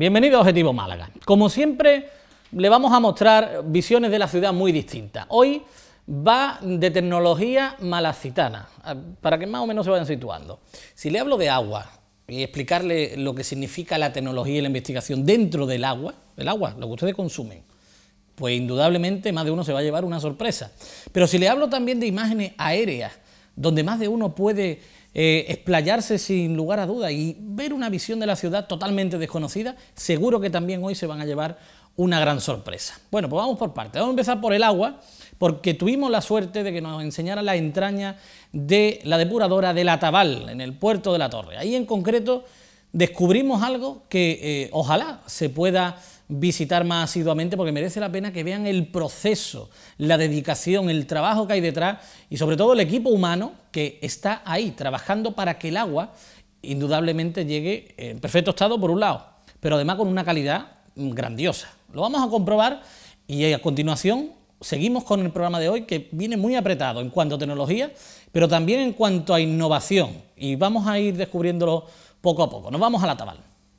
Bienvenido a Objetivo Málaga. Como siempre, le vamos a mostrar visiones de la ciudad muy distintas. Hoy va de tecnología malacitana, para que más o menos se vayan situando. Si le hablo de agua y explicarle lo que significa la tecnología y la investigación dentro del agua, lo que ustedes consumen, pues indudablemente más de uno se va a llevar una sorpresa. Pero si le hablo también de imágenes aéreas, donde más de uno puede explayarse sin lugar a dudas y ver una visión de la ciudad totalmente desconocida, seguro que también hoy se van a llevar una gran sorpresa. Bueno, pues vamos por partes. Vamos a empezar por el agua, porque tuvimos la suerte de que nos enseñara la entraña de la depuradora del Ataval, en el puerto de la Torre. Ahí en concreto descubrimos algo que ojalá se pueda visitar más asiduamente, porque merece la pena que vean el proceso, la dedicación, el trabajo que hay detrás y sobre todo el equipo humano que está ahí trabajando para que el agua indudablemente llegue en perfecto estado por un lado, pero además con una calidad grandiosa. Lo vamos a comprobar y a continuación seguimos con el programa de hoy, que viene muy apretado en cuanto a tecnología, pero también en cuanto a innovación, y vamos a ir descubriéndolo poco a poco. Nos vamos al Ataval.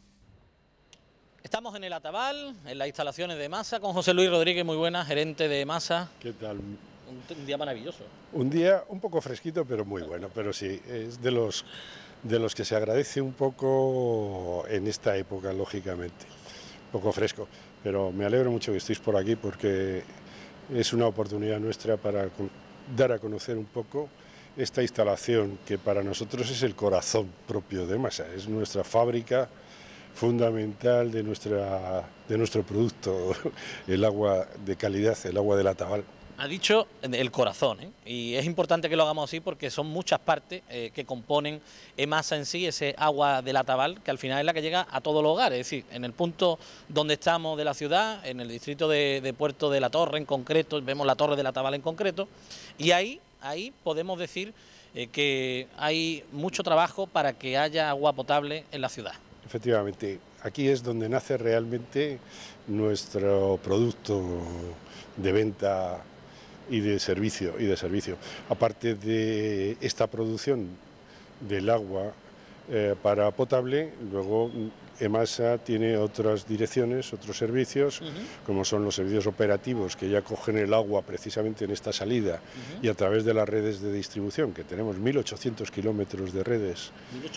Estamos en el Ataval, en las instalaciones de Masa, con José Luis Rodríguez, muy buena, gerente de Masa. ¿Qué tal? Un día maravilloso. Un día un poco fresquito, pero muy bueno, pero sí, es de los que se agradece un poco en esta época, lógicamente. Un poco fresco, pero me alegro mucho que estéis por aquí porque es una oportunidad nuestra para dar a conocer un poco esta instalación que para nosotros es el corazón propio de Masa, es nuestra fábrica fundamental de nuestro producto, el agua de calidad, el agua del Ataval. Ha dicho el corazón, y es importante que lo hagamos así porque son muchas partes que componen Masa en sí, ese agua del Ataval, que al final es la que llega a todos los hogares, es decir, en el punto donde estamos de la ciudad, en el distrito de Puerto de la Torre en concreto, vemos la Torre del Ataval en concreto, y ahí podemos decir que hay mucho trabajo para que haya agua potable en la ciudad. Efectivamente, aquí es donde nace realmente nuestro producto de venta y de servicio. Aparte de esta producción del agua para potable, luego Emasa tiene otras direcciones, otros servicios, como son los servicios operativos que ya cogen el agua precisamente en esta salida y a través de las redes de distribución, que tenemos 1.800 kilómetros de redes.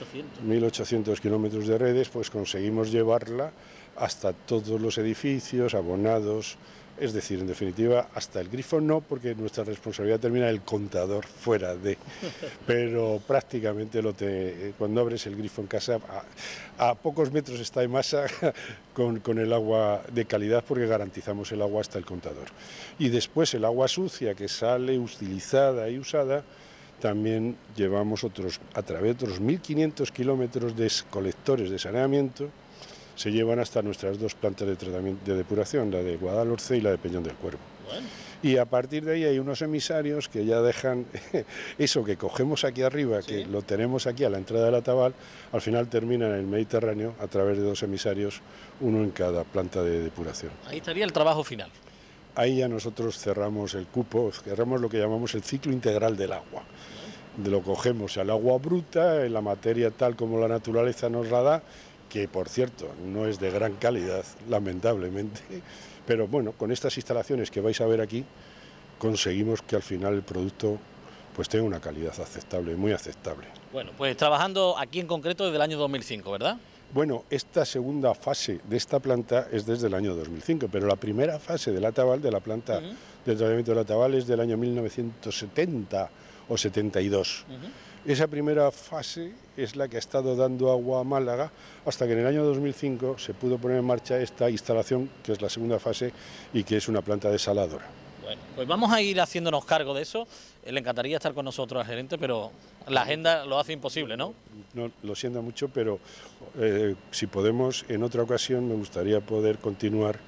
1.800 kilómetros de redes, pues conseguimos llevarla hasta todos los edificios, abonados. Es decir, en definitiva, hasta el grifo no, porque nuestra responsabilidad termina en el contador fuera de, pero prácticamente cuando abres el grifo en casa, a pocos metros está en Masa con el agua de calidad, porque garantizamos el agua hasta el contador. Y después el agua sucia que sale utilizada y usada, también llevamos a través de otros 1.500 kilómetros de colectores de saneamiento, se llevan hasta nuestras dos plantas de tratamiento de depuración, la de Guadalhorce y la de Peñón del Cuervo. Bueno. Y a partir de ahí hay unos emisarios que ya dejan eso que cogemos aquí arriba, ¿sí?, que lo tenemos aquí a la entrada del Ataval, al final termina en el Mediterráneo a través de dos emisarios, uno en cada planta de depuración. Ahí estaría el trabajo final. Ahí ya nosotros cerramos el cupo, cerramos lo que llamamos el ciclo integral del agua. Lo cogemos al agua bruta, en la materia tal como la naturaleza nos la da, que por cierto no es de gran calidad, lamentablemente, pero bueno, con estas instalaciones que vais a ver aquí, conseguimos que al final el producto pues tenga una calidad aceptable, muy aceptable. Bueno, pues trabajando aquí en concreto desde el año 2005, ¿verdad? Bueno, esta segunda fase de esta planta es desde el año 2005, pero la primera fase del Ataval, de la planta del tratamiento del Ataval, es del año 1970 o 72. Esa primera fase es la que ha estado dando agua a Málaga hasta que en el año 2005 se pudo poner en marcha esta instalación, que es la segunda fase y que es una planta desaladora. Bueno, pues vamos a ir haciéndonos cargo de eso. Le encantaría estar con nosotros al gerente, pero la agenda lo hace imposible, ¿no? No, lo siento mucho, pero si podemos, en otra ocasión me gustaría poder continuar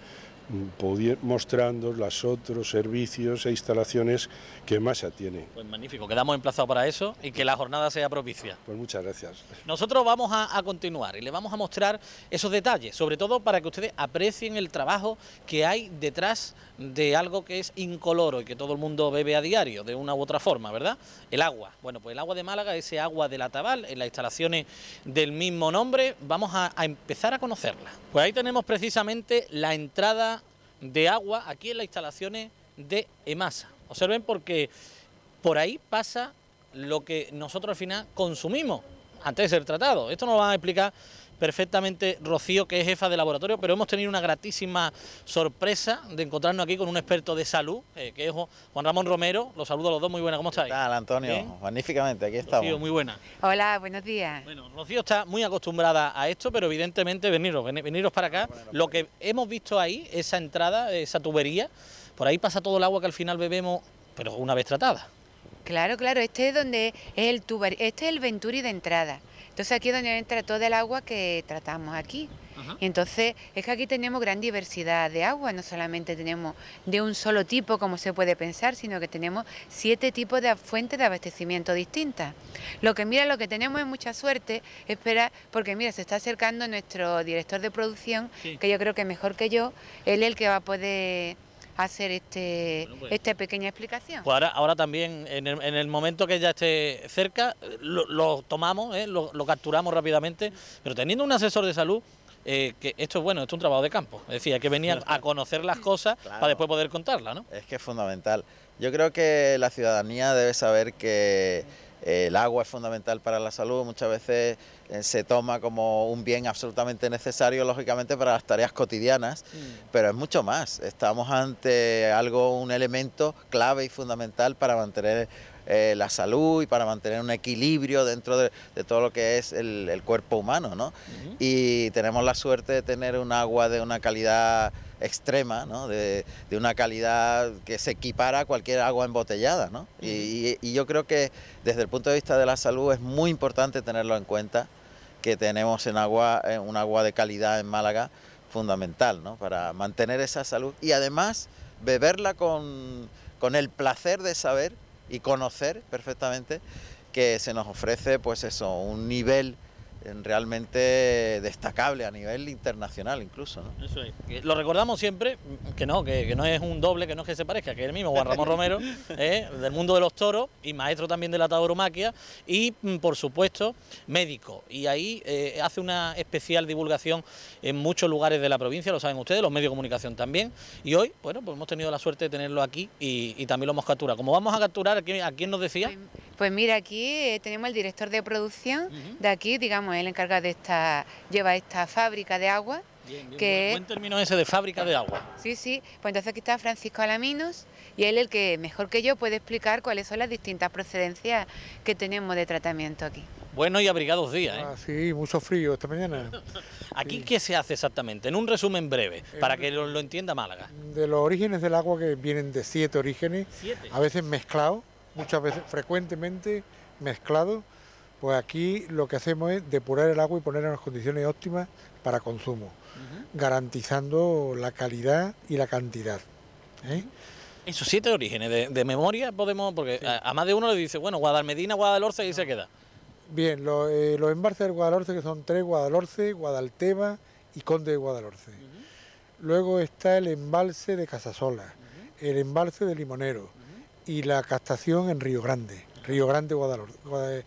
mostrando los otros servicios e instalaciones que EMASA tiene. Pues magnífico, quedamos emplazados para eso y que la jornada sea propicia. Pues muchas gracias. Nosotros vamos a continuar y les vamos a mostrar esos detalles, sobre todo para que ustedes aprecien el trabajo que hay detrás de algo que es incoloro y que todo el mundo bebe a diario, de una u otra forma, ¿verdad? El agua. Bueno, pues el agua de Málaga, ese agua del Atabal, en las instalaciones del mismo nombre, vamos a empezar a conocerla. Pues ahí tenemos precisamente la entrada de agua aquí en las instalaciones de EMASA. Observen, porque por ahí pasa lo que nosotros al final consumimos antes de ser tratado. Esto nos lo va a explicar perfectamente Rocío, que es jefa de laboratorio, pero hemos tenido una gratísima sorpresa de encontrarnos aquí con un experto de salud, que es Juan Ramón Romero. Los saludo a los dos, muy buenas, ¿cómo estáis? ¿Qué tal, Antonio? ¿Bien? Magníficamente, aquí estamos. Rocío, muy buena. Hola, buenos días. Bueno, Rocío está muy acostumbrada a esto, pero evidentemente veniros para acá. Lo que hemos visto ahí, esa entrada, esa tubería, por ahí pasa todo el agua que al final bebemos, pero una vez tratada. Claro, este es donde es este es el Venturi de entrada. Entonces aquí es donde entra todo el agua que tratamos aquí. Ajá. Y entonces es que aquí tenemos gran diversidad de agua, no solamente tenemos de un solo tipo como se puede pensar, sino que tenemos 7 tipos de fuentes de abastecimiento distintas. Lo que tenemos es mucha suerte, porque mira, se está acercando nuestro director de producción, sí, que yo creo que mejor que yo, él es el que va a poder hacer esta pequeña explicación. Pues ahora también, en el momento que ya esté cerca, lo tomamos, lo capturamos rápidamente, pero teniendo un asesor de salud, que esto es bueno, esto es un trabajo de campo, es decir, hay que venir a conocer las cosas, claro, para después poder contarlas, ¿no? Es que es fundamental. Yo creo que la ciudadanía debe saber que el agua es fundamental para la salud. Muchas veces se toma como un bien absolutamente necesario, lógicamente, para las tareas cotidianas, pero es mucho más. Estamos ante un elemento clave y fundamental para mantener la salud y para mantener un equilibrio dentro de todo lo que es el cuerpo humano, ¿no? Y tenemos la suerte de tener un agua de una calidad extrema, ¿no? de una calidad que se equipara a cualquier agua embotellada, ¿no? Y yo creo que desde el punto de vista de la salud es muy importante tenerlo en cuenta, que tenemos un agua de calidad en Málaga fundamental, ¿no? Para mantener esa salud y además beberla con el placer de saber y conocer perfectamente que se nos ofrece, pues eso, un nivel realmente destacable a nivel internacional incluso, ¿no? Eso es. Lo recordamos siempre, que no es un doble, que no es que se parezca, que es el mismo Juan Ramón Romero, del mundo de los toros y maestro también de la tauromaquia y, por supuesto, médico. Y ahí hace una especial divulgación en muchos lugares de la provincia, lo saben ustedes, los medios de comunicación también. Y hoy, bueno, pues hemos tenido la suerte de tenerlo aquí y también lo hemos capturado. Como vamos a capturar, ¿a quién nos decía? Pues mira, aquí tenemos el director de producción de aquí, digamos, él encarga lleva esta fábrica de agua. Bien, que buen término ese de fábrica de agua. Sí, pues entonces aquí está Francisco Alaminos y él el que mejor que yo puede explicar cuáles son las distintas procedencias que tenemos de tratamiento aquí. Buenos y abrigados días, ¿eh? Sí, mucho frío esta mañana. ¿Aquí sí. ¿Qué se hace exactamente? En un resumen breve, para que lo entienda Málaga. De los orígenes del agua, que vienen de 7 orígenes, 7. A veces mezclados, muchas veces frecuentemente mezclados, pues aquí lo que hacemos es depurar el agua y ponerla en las condiciones óptimas para consumo, garantizando la calidad y la cantidad. Esos 7 orígenes de memoria podemos, porque sí, a más de uno le dice, bueno, Guadalmedina, Guadalhorce, y ahí se queda. Bien, los embalses del Guadalhorce, que son 3, Guadalhorce, Guadalteba y Conde de Guadalhorce. Luego está el embalse de Casasola, el embalse de Limonero y la captación en Río Grande, Guadalhorce.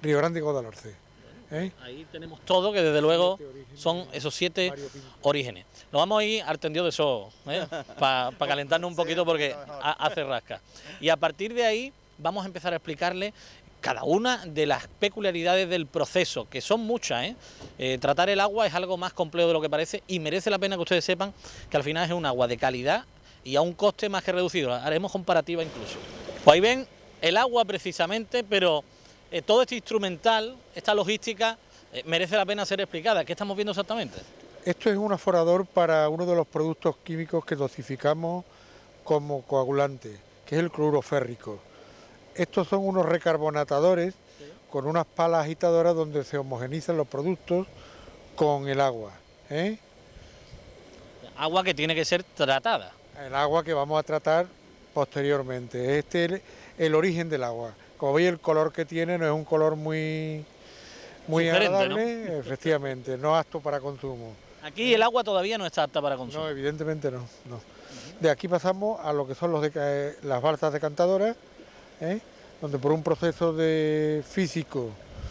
Ahí tenemos todo, que desde luego son esos 7 orígenes. Nos vamos a ir al tendido de eso, para calentarnos un poquito porque hace rasca. Y a partir de ahí vamos a empezar a explicarle cada una de las peculiaridades del proceso, que son muchas, tratar el agua es algo más complejo de lo que parece y merece la pena que ustedes sepan que al final es un agua de calidad y a un coste más que reducido. Haremos comparativa incluso. Pues ahí ven el agua precisamente, pero todo este instrumental, esta logística, merece la pena ser explicada. ¿Qué estamos viendo exactamente? Esto es un aforador para uno de los productos químicos que dosificamos como coagulante, que es el cloruro férrico. Estos son unos recarbonatadores con unas palas agitadoras donde se homogenizan los productos con el agua. agua que tiene que ser tratada. El agua que vamos a tratar posteriormente. Este es el origen del agua. Como veis, el color que tiene no es un color muy Sugerente, agradable, ¿no? Efectivamente, no apto para consumo. Aquí el agua todavía no está apta para consumo. No, evidentemente no. De aquí pasamos a lo que son las balsas decantadoras, donde por un proceso físico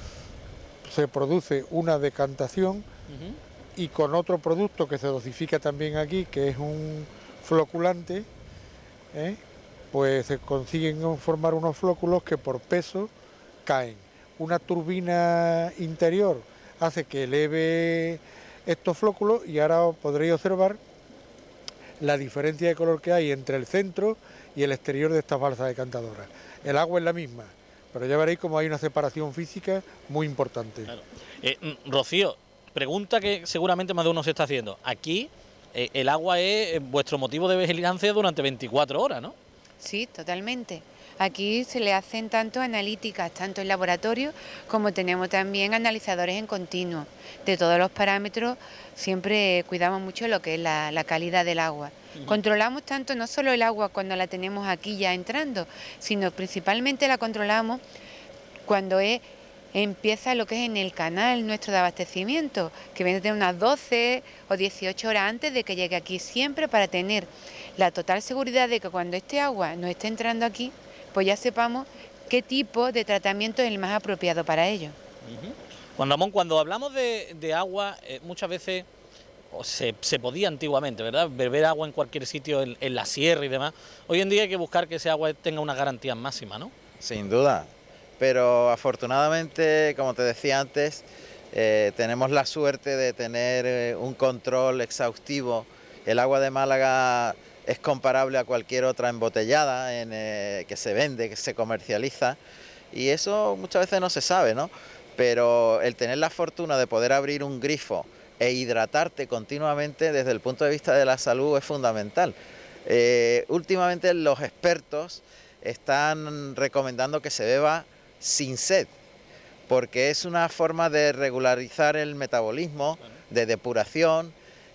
se produce una decantación y con otro producto que se dosifica también aquí, que es un floculante, pues se consiguen formar unos flóculos que por peso caen. Una turbina interior hace que eleve estos flóculos y ahora podréis observar la diferencia de color que hay entre el centro y el exterior de estas balsas decantadoras. El agua es la misma, pero ya veréis cómo hay una separación física muy importante. Claro. Rocío, pregunta que seguramente más de uno se está haciendo. Aquí el agua es vuestro motivo de vigilancia durante 24 horas, ¿no? Sí, totalmente. Aquí se le hacen tanto analíticas, tanto en laboratorio, como tenemos también analizadores en continuo. De todos los parámetros, siempre cuidamos mucho lo que es la calidad del agua. Controlamos tanto no solo el agua cuando la tenemos aquí ya entrando, sino principalmente la controlamos cuando empieza lo que es en el canal nuestro de abastecimiento, que viene de unas 12 o 18 horas antes de que llegue aquí, siempre para tener la total seguridad de que cuando este agua nos esté entrando aquí, pues ya sepamos qué tipo de tratamiento es el más apropiado para ello. Juan Ramón, cuando hablamos de agua, muchas veces se podía antiguamente, ¿verdad?, beber agua en cualquier sitio, en la sierra y demás. Hoy en día hay que buscar que ese agua tenga una garantía máxima, ¿no? Sin duda, pero afortunadamente, como te decía antes, tenemos la suerte de tener un control exhaustivo. El agua de Málaga es comparable a cualquier otra embotellada que se vende, que se comercializa, y eso muchas veces no se sabe, ¿no? Pero el tener la fortuna de poder abrir un grifo e hidratarte continuamente desde el punto de vista de la salud es fundamental. Últimamente los expertos están recomendando que se beba sin sed, porque es una forma de regularizar el metabolismo, de depuración,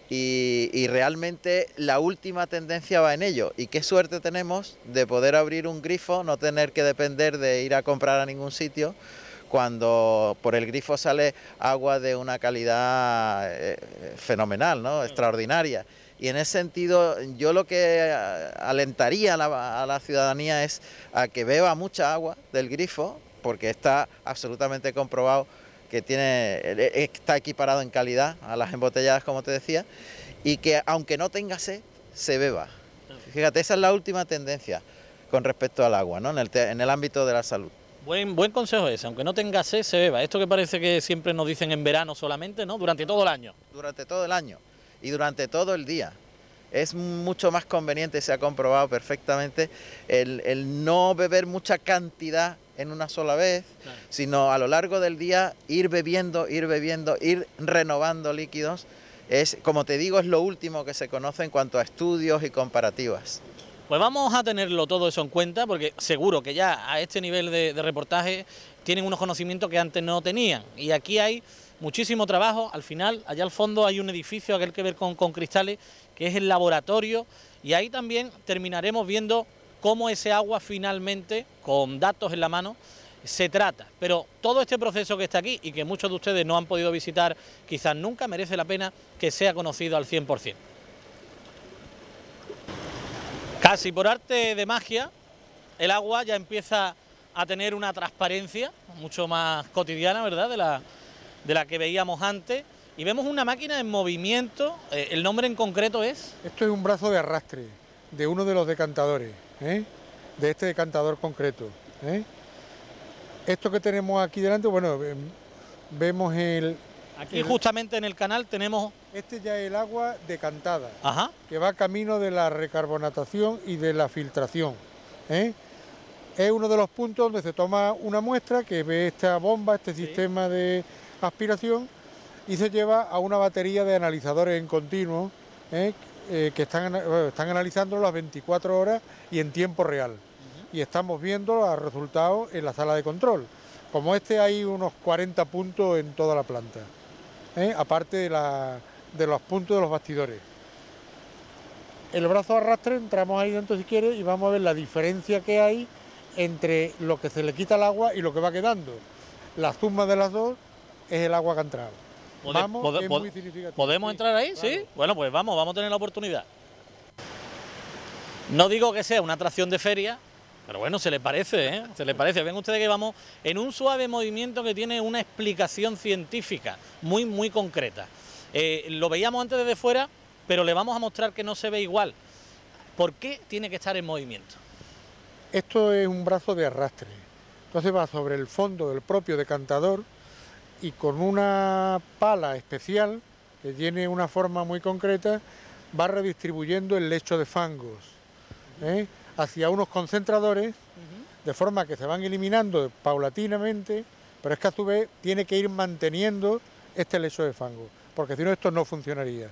y realmente la última tendencia va en ello. Y qué suerte tenemos de poder abrir un grifo, no tener que depender de ir a comprar a ningún sitio, cuando por el grifo sale agua de una calidad fenomenal, ¿no?, extraordinaria. Y en ese sentido, yo lo que alentaría a la ciudadanía es a que beba mucha agua del grifo, porque está absolutamente comprobado que está equiparado en calidad a las embotelladas, como te decía, y que aunque no tenga sed, se beba. Fíjate, esa es la última tendencia con respecto al agua, ¿no?, en el ámbito de la salud. Buen consejo ese, aunque no tenga sed, se beba. Esto que parece que siempre nos dicen en verano solamente, ¿no?, durante todo el año. Durante todo el año y durante todo el día. Es mucho más conveniente, se ha comprobado perfectamente, el no beber mucha cantidad en una sola vez, claro, sino a lo largo del día ir bebiendo, ir renovando líquidos. Es, como te digo, es lo último que se conoce en cuanto a estudios y comparativas. Pues vamos a tenerlo todo eso en cuenta, porque seguro que ya a este nivel de reportaje tienen unos conocimientos que antes no tenían. Y aquí hay muchísimo trabajo. Al final, allá al fondo hay un edificio, aquel que ver con cristales, que es el laboratorio, y ahí también terminaremos viendo cómo ese agua finalmente, con datos en la mano, se trata. Pero todo este proceso que está aquí, y que muchos de ustedes no han podido visitar quizás nunca, merece la pena que sea conocido al 100%. Casi por arte de magia, el agua ya empieza a tener una transparencia mucho más cotidiana, ¿verdad?, de la que veíamos antes. Y vemos una máquina en movimiento. ¿El nombre en concreto es? Esto es un brazo de arrastre de uno de los decantadores, de este decantador concreto. Esto que tenemos aquí delante, bueno, vemos Aquí justamente en el canal tenemos... Este ya es el agua decantada, ajá, que va camino de la recarbonatación y de la filtración. Es uno de los puntos donde se toma una muestra que ve esta bomba, este sistema de aspiración, y se lleva a una batería de analizadores en continuo, que están analizando las 24 horas y en tiempo real. Y estamos viendo los resultados en la sala de control. Como este hay unos 40 puntos en toda la planta, aparte de los puntos de los bastidores. el brazo arrastre, entramos ahí dentro si quieres y vamos a ver la diferencia que hay entre lo que se le quita el agua y lo que va quedando. La suma de las dos es el agua que ha entrado. Es muy significativo. ¿Podemos entrar ahí? Claro. Sí. Bueno, pues vamos a tener la oportunidad. No digo que sea una atracción de feria, pero bueno, se le parece, ¿eh? Se le parece. Ven ustedes que vamos en un suave movimiento que tiene una explicación científica muy concreta. Lo veíamos antes desde fuera, pero le vamos a mostrar que no se ve igual. ¿Por qué tiene que estar en movimiento? Esto es un brazo de arrastre. Entonces va sobre el fondo del propio decantador y con una pala especial que tiene una forma muy concreta va redistribuyendo el lecho de fangos hacia unos concentradores, de forma que se van eliminando paulatinamente, pero es que a su vez tiene que ir manteniendo este lecho de fango, porque si no esto no funcionaría.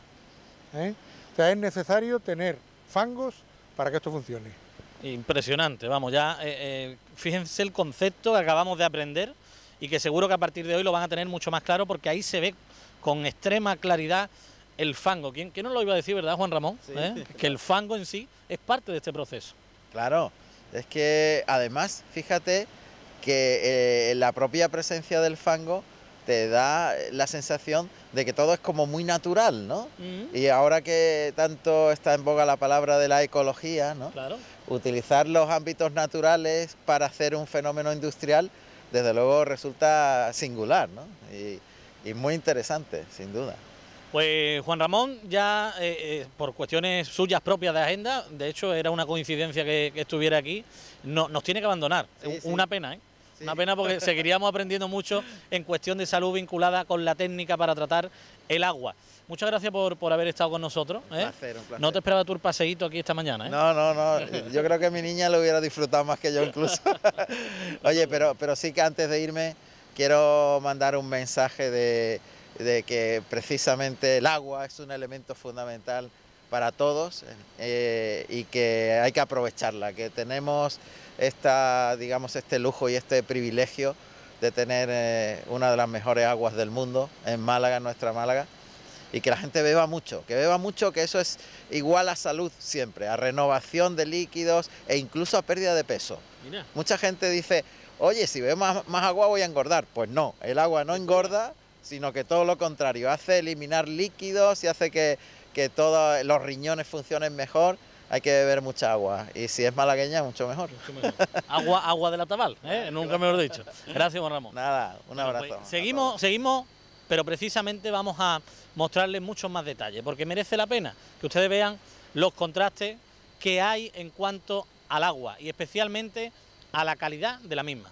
O sea, es necesario tener fangos para que esto funcione. Impresionante, vamos, ya fíjense el concepto que acabamos de aprender y que seguro que a partir de hoy lo van a tener mucho más claro, porque ahí se ve con extrema claridad el fango. ¿Quién nos lo iba a decir, verdad, Juan Ramón? Sí. Que el fango en sí es parte de este proceso. Claro, es que además, fíjate que la propia presencia del fango te da la sensación de que todo es como muy natural, ¿no? Y ahora que tanto está en boga la palabra de la ecología, ¿no? Claro. Utilizar los ámbitos naturales para hacer un fenómeno industrial, desde luego resulta singular, ¿no? Y muy interesante, sin duda. Pues Juan Ramón, ya por cuestiones suyas propias de agenda, de hecho era una coincidencia que estuviera aquí, nos tiene que abandonar. Sí, sí. Una pena, ¿eh? Sí. Una pena, porque seguiríamos aprendiendo mucho en cuestión de salud vinculada con la técnica para tratar el agua. Muchas gracias por haber estado con nosotros. Un placer. No te esperaba tu paseíto aquí esta mañana, ¿eh? No, yo creo que mi niña lo hubiera disfrutado más que yo incluso. Oye, pero sí que antes de irme quiero mandar un mensaje de que precisamente el agua es un elemento fundamental para todos y que hay que aprovecharla, que tenemos este lujo y este privilegio de tener una de las mejores aguas del mundo en Málaga, en nuestra Málaga, y que la gente beba mucho, que eso es igual a salud siempre, a renovación de líquidos e incluso a pérdida de peso. Mira. Mucha gente dice, oye, si bebo más agua voy a engordar. Pues no, el agua no engorda, sino que todo lo contrario, hace eliminar líquidos y hace que todos los riñones funcionen mejor. Hay que beber mucha agua y si es malagueña, mucho mejor. Agua de la Tabal, nunca mejor dicho. Gracias, Juan Ramón. Nada, un abrazo. Pues seguimos, pero precisamente vamos a mostrarles muchos más detalles, porque merece la pena que ustedes vean los contrastes que hay en cuanto al agua y especialmente a la calidad de la misma.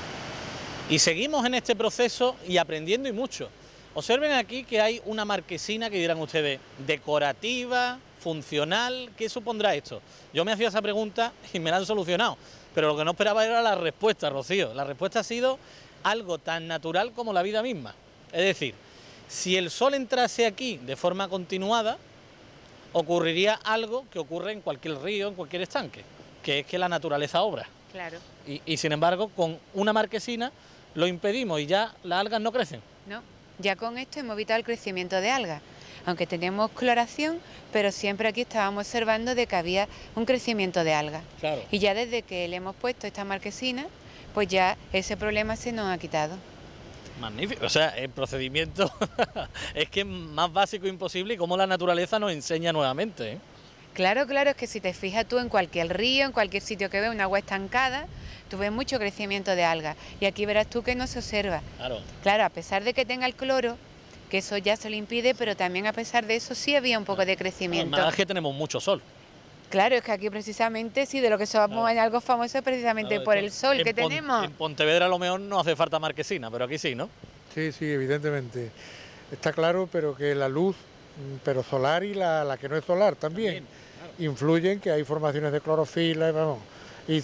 Y seguimos en este proceso y aprendiendo y mucho. Observen aquí que hay una marquesina que dirán ustedes, decorativa, funcional. ¿Qué supondrá esto? Yo me hacía esa pregunta y me la han solucionado, pero lo que no esperaba era la respuesta, Rocío. La respuesta ha sido algo tan natural como la vida misma. Es decir, si el sol entrase aquí de forma continuada, ocurriría algo que ocurre en cualquier río, en cualquier estanque, que es que la naturaleza obra. Claro. Y sin embargo, con una marquesina lo impedimos y ya las algas no crecen. No, ya con esto hemos evitado el crecimiento de algas, aunque tenemos cloración, pero siempre aquí estábamos observando de que había un crecimiento de algas. Claro. Y ya desde que le hemos puesto esta marquesina, pues ya ese problema se nos ha quitado. Magnífico, o sea, el procedimiento es que es más básico imposible y cómo la naturaleza nos enseña nuevamente, ¿eh? Claro, es que si te fijas tú en cualquier río, en cualquier sitio que ves una agua estancada, tú ves mucho crecimiento de algas y aquí verás tú que no se observa. Claro, a pesar de que tenga el cloro, que eso ya se lo impide, pero también a pesar de eso sí había un poco de crecimiento. Además es que tenemos mucho sol. Claro, es que aquí precisamente, sí, de lo que somos algo famoso es precisamente por el sol que tenemos. En Pontevedra a lo mejor no hace falta marquesina, pero aquí sí, ¿no? Sí, evidentemente. Está claro, pero que la luz, pero solar y la que no es solar también, influyen, que hay formaciones de clorofila, y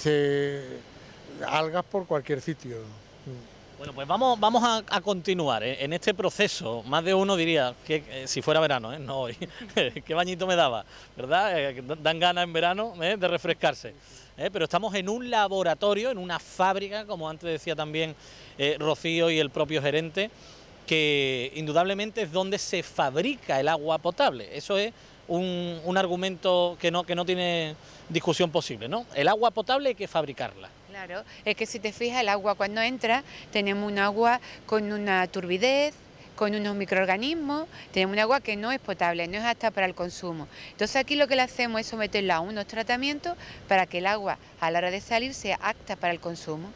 algas por cualquier sitio. Bueno, pues vamos a continuar en este proceso. Más de uno diría que si fuera verano, no hoy, qué bañito me daba, ¿verdad? Dan ganas en verano de refrescarse. Pero estamos en un laboratorio, en una fábrica, como antes decía también Rocío y el propio gerente, que indudablemente es donde se fabrica el agua potable. Eso es un argumento que no tiene discusión posible, ¿no? El agua potable hay que fabricarla. Claro, es que si te fijas, el agua cuando entra, tenemos un agua con una turbidez, con unos microorganismos, tenemos un agua que no es potable, no es apta para el consumo. Entonces aquí lo que le hacemos es someterla a unos tratamientos para que el agua a la hora de salir sea apta para el consumo.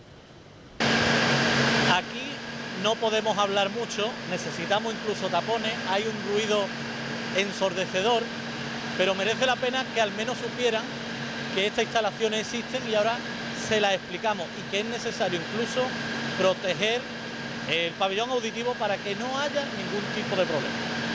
Aquí no podemos hablar mucho, necesitamos incluso tapones, hay un ruido ensordecedor, pero merece la pena que al menos supieran que estas instalaciones existen y ahora se las explicamos y que es necesario incluso proteger el pabellón auditivo para que no haya ningún tipo de problema.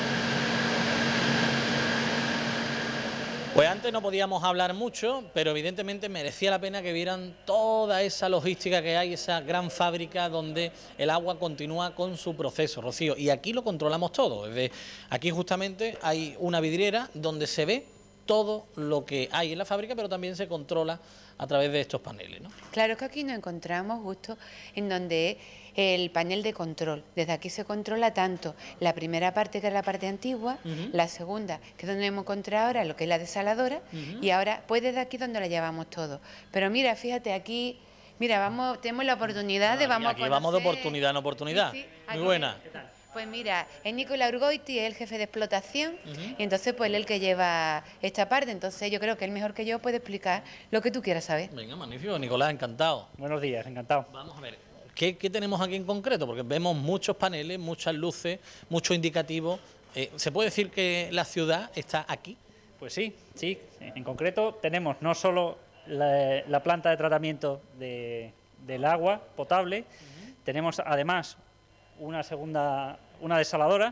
Pues antes no podíamos hablar mucho, pero evidentemente merecía la pena que vieran toda esa logística que hay, esa gran fábrica donde el agua continúa con su proceso, Rocío. Y aquí lo controlamos todo. Desde aquí justamente hay una vidriera donde se ve todo lo que hay en la fábrica, pero también se controla a través de estos paneles, ¿no? Claro, es que aquí nos encontramos justo en donde el panel de control. Desde aquí se controla tanto la primera parte, que es la parte antigua, la segunda, que es donde hemos encontrado ahora, lo que es la desaladora, y ahora pues desde aquí donde la llevamos todo. Pero mira, fíjate, aquí, mira, tenemos la oportunidad de aquí vamos de oportunidad en oportunidad. Sí, muy buena. Pues mira, es Nicolás Urgoiti, es el jefe de explotación, y entonces pues él es el que lleva esta parte, entonces yo creo que él mejor que yo puede explicar lo que tú quieras saber. Venga, magnífico, Nicolás, encantado. Buenos días, encantado. Vamos a ver, ¿qué tenemos aquí en concreto? Porque vemos muchos paneles, muchas luces, muchos indicativos. ¿Se puede decir que la ciudad está aquí? Pues sí, en concreto tenemos no solo la planta de tratamiento del agua potable, tenemos además una desaladora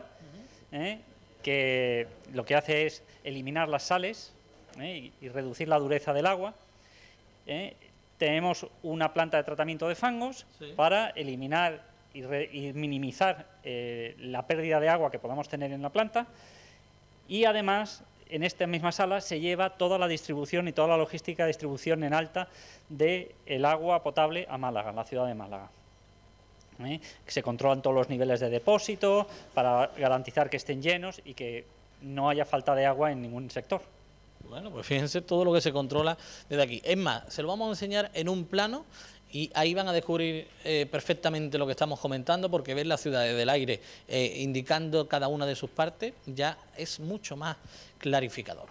que lo que hace es eliminar las sales y reducir la dureza del agua. Tenemos una planta de tratamiento de fangos para eliminar y minimizar la pérdida de agua que podamos tener en la planta, y además en esta misma sala se lleva toda la distribución y toda la logística de distribución en alta del agua potable a Málaga, la ciudad de Málaga. Se controlan todos los niveles de depósito para garantizar que estén llenos y que no haya falta de agua en ningún sector. Bueno, pues fíjense todo lo que se controla desde aquí. Es más, se lo vamos a enseñar en un plano y ahí van a descubrir perfectamente lo que estamos comentando, porque ver la ciudad desde el aire indicando cada una de sus partes ya es mucho más clarificador.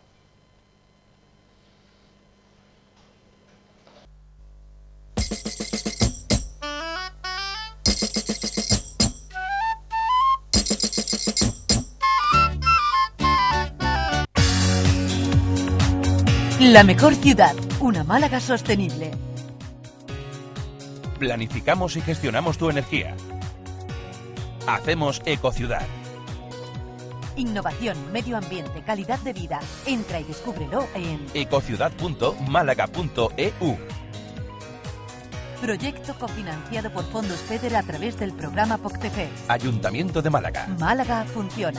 La mejor ciudad, una Málaga sostenible. Planificamos y gestionamos tu energía. Hacemos Ecociudad. Innovación, medio ambiente, calidad de vida. Entra y descúbrelo en ecociudad.málaga.eu. Proyecto cofinanciado por fondos FEDER a través del programa POCTEFER. Ayuntamiento de Málaga. Málaga funciona.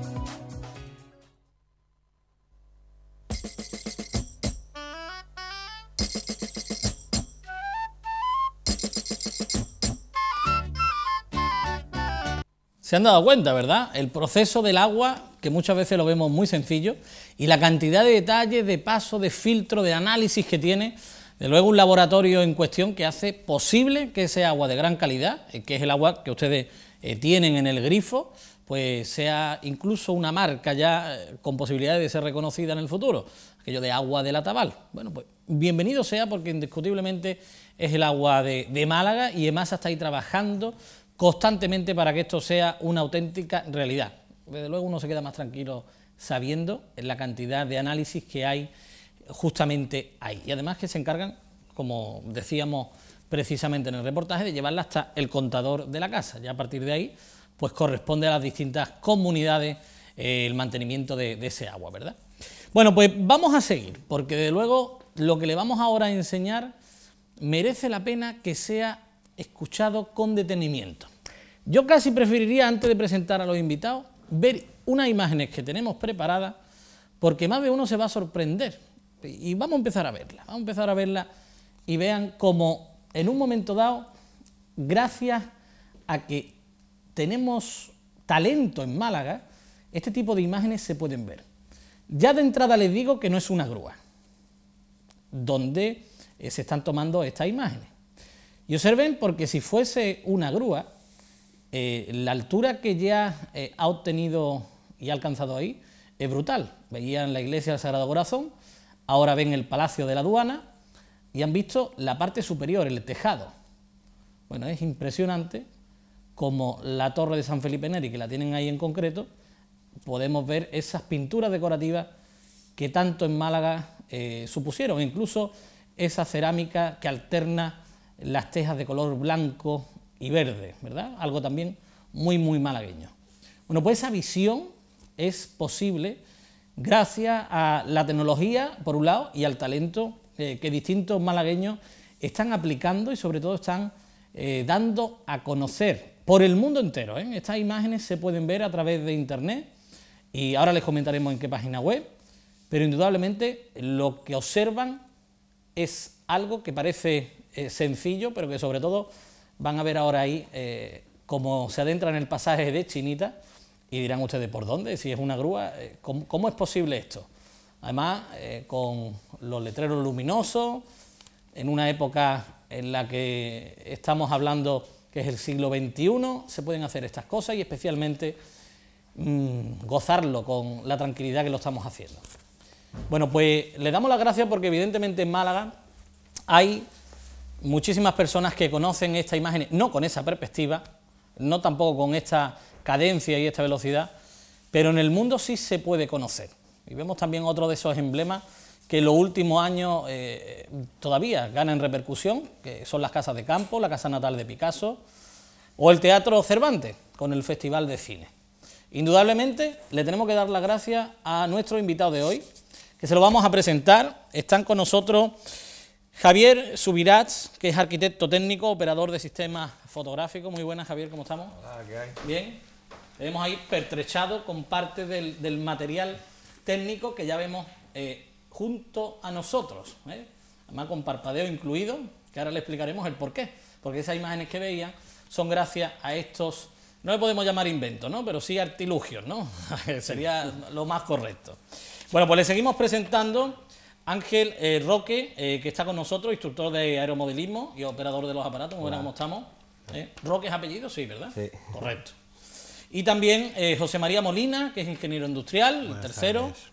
Se han dado cuenta, ¿verdad? El proceso del agua, que muchas veces lo vemos muy sencillo, y la cantidad de detalles, de paso, de filtro, de análisis que tiene, de luego un laboratorio en cuestión que hace posible que ese agua de gran calidad, que es el agua que ustedes tienen en el grifo, pues sea incluso una marca ya con posibilidades de ser reconocida en el futuro, aquello de agua de la Tabal. Bueno, pues bienvenido sea, porque indiscutiblemente es el agua de Málaga, y además está ahí trabajando constantemente para que esto sea una auténtica realidad. Desde luego uno se queda más tranquilo sabiendo la cantidad de análisis que hay justamente ahí, y además que se encargan, como decíamos precisamente en el reportaje, de llevarla hasta el contador de la casa. Ya a partir de ahí pues corresponde a las distintas comunidades el mantenimiento de ese agua, ¿verdad? Bueno, pues vamos a seguir, porque desde luego lo que le vamos ahora a enseñar merece la pena que sea escuchado con detenimiento. Yo casi preferiría, antes de presentar a los invitados, ver unas imágenes que tenemos preparadas, porque más de uno se va a sorprender, y vamos a empezar a verlas, y vean cómo en un momento dado, gracias a que tenemos talento en Málaga, este tipo de imágenes se pueden ver. Ya de entrada les digo que no es una grúa donde se están tomando estas imágenes. Y observen, porque si fuese una grúa, la altura que ya ha obtenido y ha alcanzado ahí es brutal. Veían la iglesia del Sagrado Corazón, ahora ven el Palacio de la Aduana y han visto la parte superior, el tejado. Bueno, es impresionante como la Torre de San Felipe Neri, que la tienen ahí en concreto, podemos ver esas pinturas decorativas que tanto en Málaga supusieron, incluso esa cerámica que alterna las tejas de color blanco y verde, ¿verdad? Algo también muy, muy malagueño. Bueno, pues esa visión es posible gracias a la tecnología, por un lado, y al talento que distintos malagueños están aplicando y sobre todo están dando a conocer por el mundo entero. Estas imágenes se pueden ver a través de internet y ahora les comentaremos en qué página web, pero indudablemente lo que observan es algo que parece sencillo, pero que sobre todo van a ver ahora ahí cómo se adentra en el pasaje de Chinita y dirán ustedes, ¿por dónde? Si es una grúa, ¿cómo es posible esto? Además, con los letreros luminosos, en una época en la que estamos hablando que es el siglo XXI, se pueden hacer estas cosas y especialmente gozarlo con la tranquilidad que lo estamos haciendo. Bueno, pues le damos las gracias porque evidentemente en Málaga hay muchísimas personas que conocen esta imagen, no con esa perspectiva, no tampoco con esta cadencia y esta velocidad, pero en el mundo sí se puede conocer. Y vemos también otro de esos emblemas que en los últimos años todavía ganan repercusión, que son las casas de campo, la casa natal de Picasso, o el Teatro Cervantes, con el Festival de Cine. Indudablemente le tenemos que dar las gracias a nuestro invitado de hoy, que se lo vamos a presentar. Están con nosotros Javier Subirats, que es arquitecto técnico, operador de sistemas fotográficos. Muy buenas, Javier, ¿cómo estamos? Hola, ¿qué hay? Bien. Tenemos ahí pertrechado con parte del material técnico que ya vemos junto a nosotros, además con parpadeo incluido, que ahora le explicaremos el porqué, porque esas imágenes que veían son gracias a estos, no le podemos llamar inventos, ¿no?, pero sí artilugios, ¿no? Sería lo más correcto. Bueno, pues le seguimos presentando Ángel Roque, que está con nosotros, instructor de aeromodelismo y operador de los aparatos. Muy buenas, ¿cómo estamos? ¿Roque es apellido? Sí, ¿verdad? Sí. Correcto. Y también José María Molina, que es ingeniero industrial, el tercero. Tardes.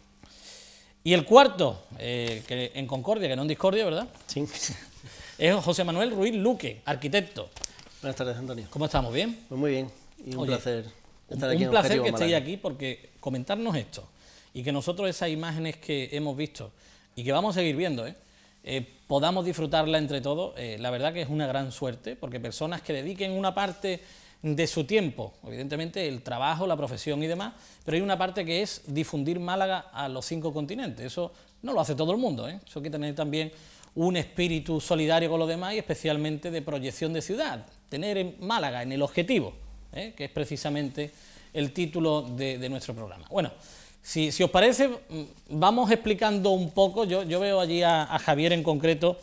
Y el cuarto, que en concordia, que no en discordia, ¿verdad? Sí. Es José Manuel Ruiz Luque, arquitecto. Buenas tardes, Antonio. ¿Cómo estamos? ¿Bien? Pues muy bien, y un placer estar aquí. Un placer que estéis aquí, porque comentarnos esto, y que nosotros esas imágenes que hemos visto, y que vamos a seguir viendo, podamos disfrutarla entre todos, la verdad que es una gran suerte, porque personas que dediquen una parte de su tiempo, evidentemente el trabajo, la profesión y demás, pero hay una parte que es difundir Málaga a los 5 continentes. Eso no lo hace todo el mundo, eso hay que tener también un espíritu solidario con los demás y especialmente de proyección de ciudad, tener en Málaga en el objetivo, que es precisamente el título de nuestro programa. Bueno, si os parece, vamos explicando un poco. Yo veo allí a Javier en concreto,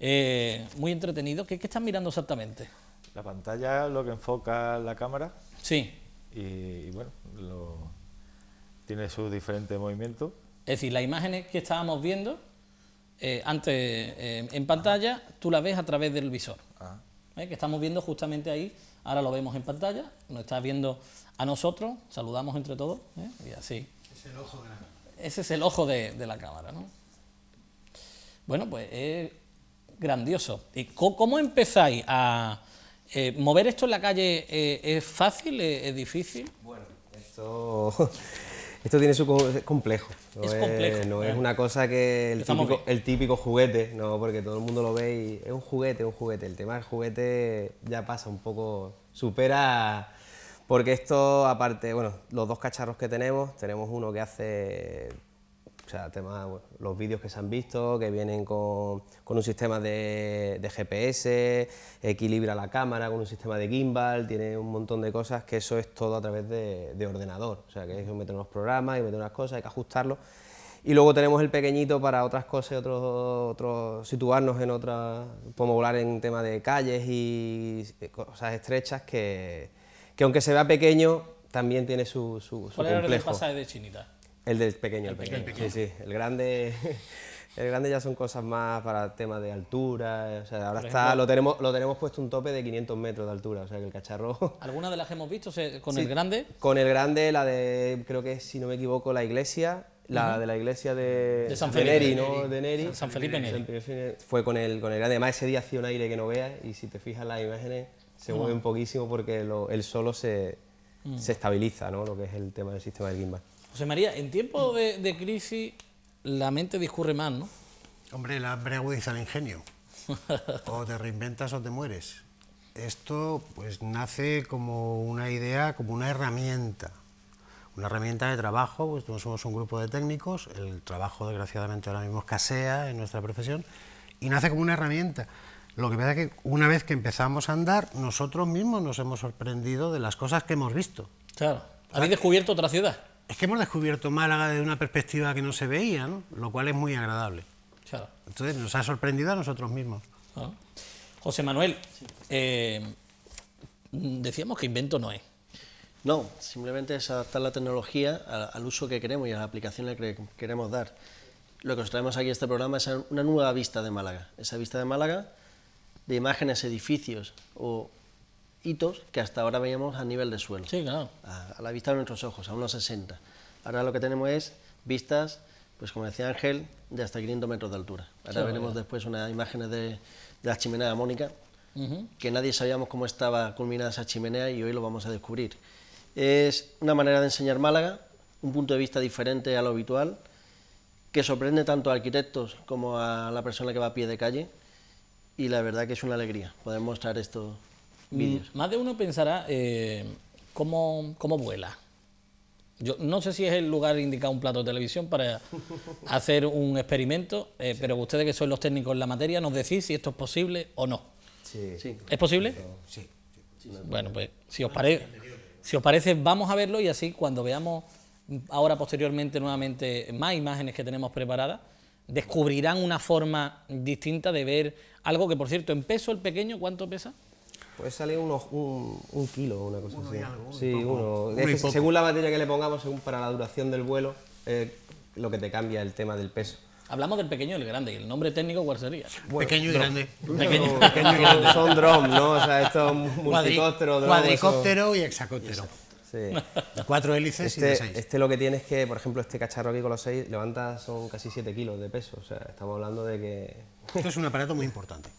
muy entretenido. ¿Qué están mirando exactamente? La pantalla, lo que enfoca la cámara. Sí. Y bueno, tiene sus diferentes movimientos. Es decir, las imágenes que estábamos viendo antes en pantalla, tú las ves a través del visor. Que estamos viendo justamente ahí, ahora lo vemos en pantalla, nos estás viendo a nosotros, saludamos entre todos, y así. Es el ojo de la cámara. Ese es el ojo de la cámara, ¿no? Bueno, pues es grandioso. ¿Y cómo empezáis a mover esto en la calle? ¿Es fácil? ¿Es difícil? Bueno, esto tiene su complejo. Es complejo. No es una cosa que el típico juguete, no, porque todo el mundo lo ve y es un juguete. El tema del juguete ya pasa un poco, supera, porque esto, aparte, bueno, los 2 cacharros que tenemos uno que hace, o sea, los vídeos que se han visto, que vienen con un sistema de GPS, equilibra la cámara con un sistema de gimbal, tiene un montón de cosas, que eso es todo a través de ordenador, o sea, que hay que meter unos programas y meter unas cosas, hay que ajustarlo. Y luego tenemos el pequeñito para otras cosas, situarnos en otras, podemos volar en tema de calles y cosas estrechas que aunque se vea pequeño, también tiene su ¿Cuál era complejo. el pasaje de Chinita? El del pequeño, el pequeño. Sí, sí. El grande ya son cosas más para temas de altura. O sea, ahora está, lo tenemos puesto un tope de 500 metros de altura. O sea, que el cacharro... ¿Alguna de las que hemos visto con sí, el grande? Con el grande, la de, creo que si no me equivoco, la iglesia... La de la iglesia de San Felipe, Neri, ¿no? De Neri. San Felipe Neri. Fue con el grande. Además, ese día hacía un aire que no veas y si te fijas las imágenes se mueve un poquísimo porque el solo se estabiliza, ¿no? Lo que es el tema del sistema del gimbal. José María, en tiempos de crisis la mente discurre más, ¿no? Hombre, el hambre agudiza el ingenio. O te reinventas o te mueres. Esto pues nace como una idea, como una herramienta de trabajo. Pues no somos un grupo de técnicos, el trabajo desgraciadamente ahora mismo escasea en nuestra profesión y nace como una herramienta. Lo que pasa es que una vez que empezamos a andar, nosotros mismos nos hemos sorprendido de las cosas que hemos visto. Claro. ¿Habéis descubierto otra ciudad? Es que hemos descubierto Málaga desde una perspectiva que no se veía, ¿no? Lo cual es muy agradable. Claro. Entonces nos ha sorprendido a nosotros mismos. Ah. José Manuel, decíamos que invento no es. No, simplemente es adaptar la tecnología al uso que queremos y a la aplicación que queremos dar. Lo que os traemos aquí a este programa es una nueva vista de Málaga. Esa vista de Málaga, de imágenes, edificios o hitos que hasta ahora veíamos a nivel de suelo. Sí, claro. A la vista de nuestros ojos, a unos 60. Ahora lo que tenemos es vistas, pues como decía Ángel, de hasta 500 metros de altura. Ahora veremos después unas imágenes de la chimenea de Mónica, que nadie sabíamos cómo estaba culminada esa chimenea y hoy lo vamos a descubrir. Es una manera de enseñar Málaga, un punto de vista diferente a lo habitual, que sorprende tanto a arquitectos como a la persona que va a pie de calle, y la verdad que es una alegría poder mostrar estos vídeos. Más de uno pensará cómo vuela. Yo no sé si es el lugar indicado un plato de televisión para hacer un experimento, pero ustedes que son los técnicos en la materia nos decís si esto es posible o no. Sí. ¿Es posible? Sí. Bueno, pues si os parece, vamos a verlo y así cuando veamos ahora posteriormente nuevamente más imágenes que tenemos preparadas, descubrirán una forma distinta de ver algo que, por cierto, en peso el pequeño, ¿cuánto pesa? Puede salir un kilo, una cosa así. Sí, uno. Es que según la batería que le pongamos, según para la duración del vuelo, lo que te cambia el tema del peso. Hablamos del pequeño y el grande, ¿y el nombre técnico cuál sería? Bueno, pequeño y grande. Pequeño y grande. Son drones, ¿no? O sea, esto es un multicóptero, cuadricóptero y hexacóptero. Sí. 4 hélices y de 6. Este lo que tiene es que, por ejemplo, este cacharro aquí con los 6 levanta son casi 7 kilos de peso. O sea, estamos hablando de que... Esto es un aparato muy importante.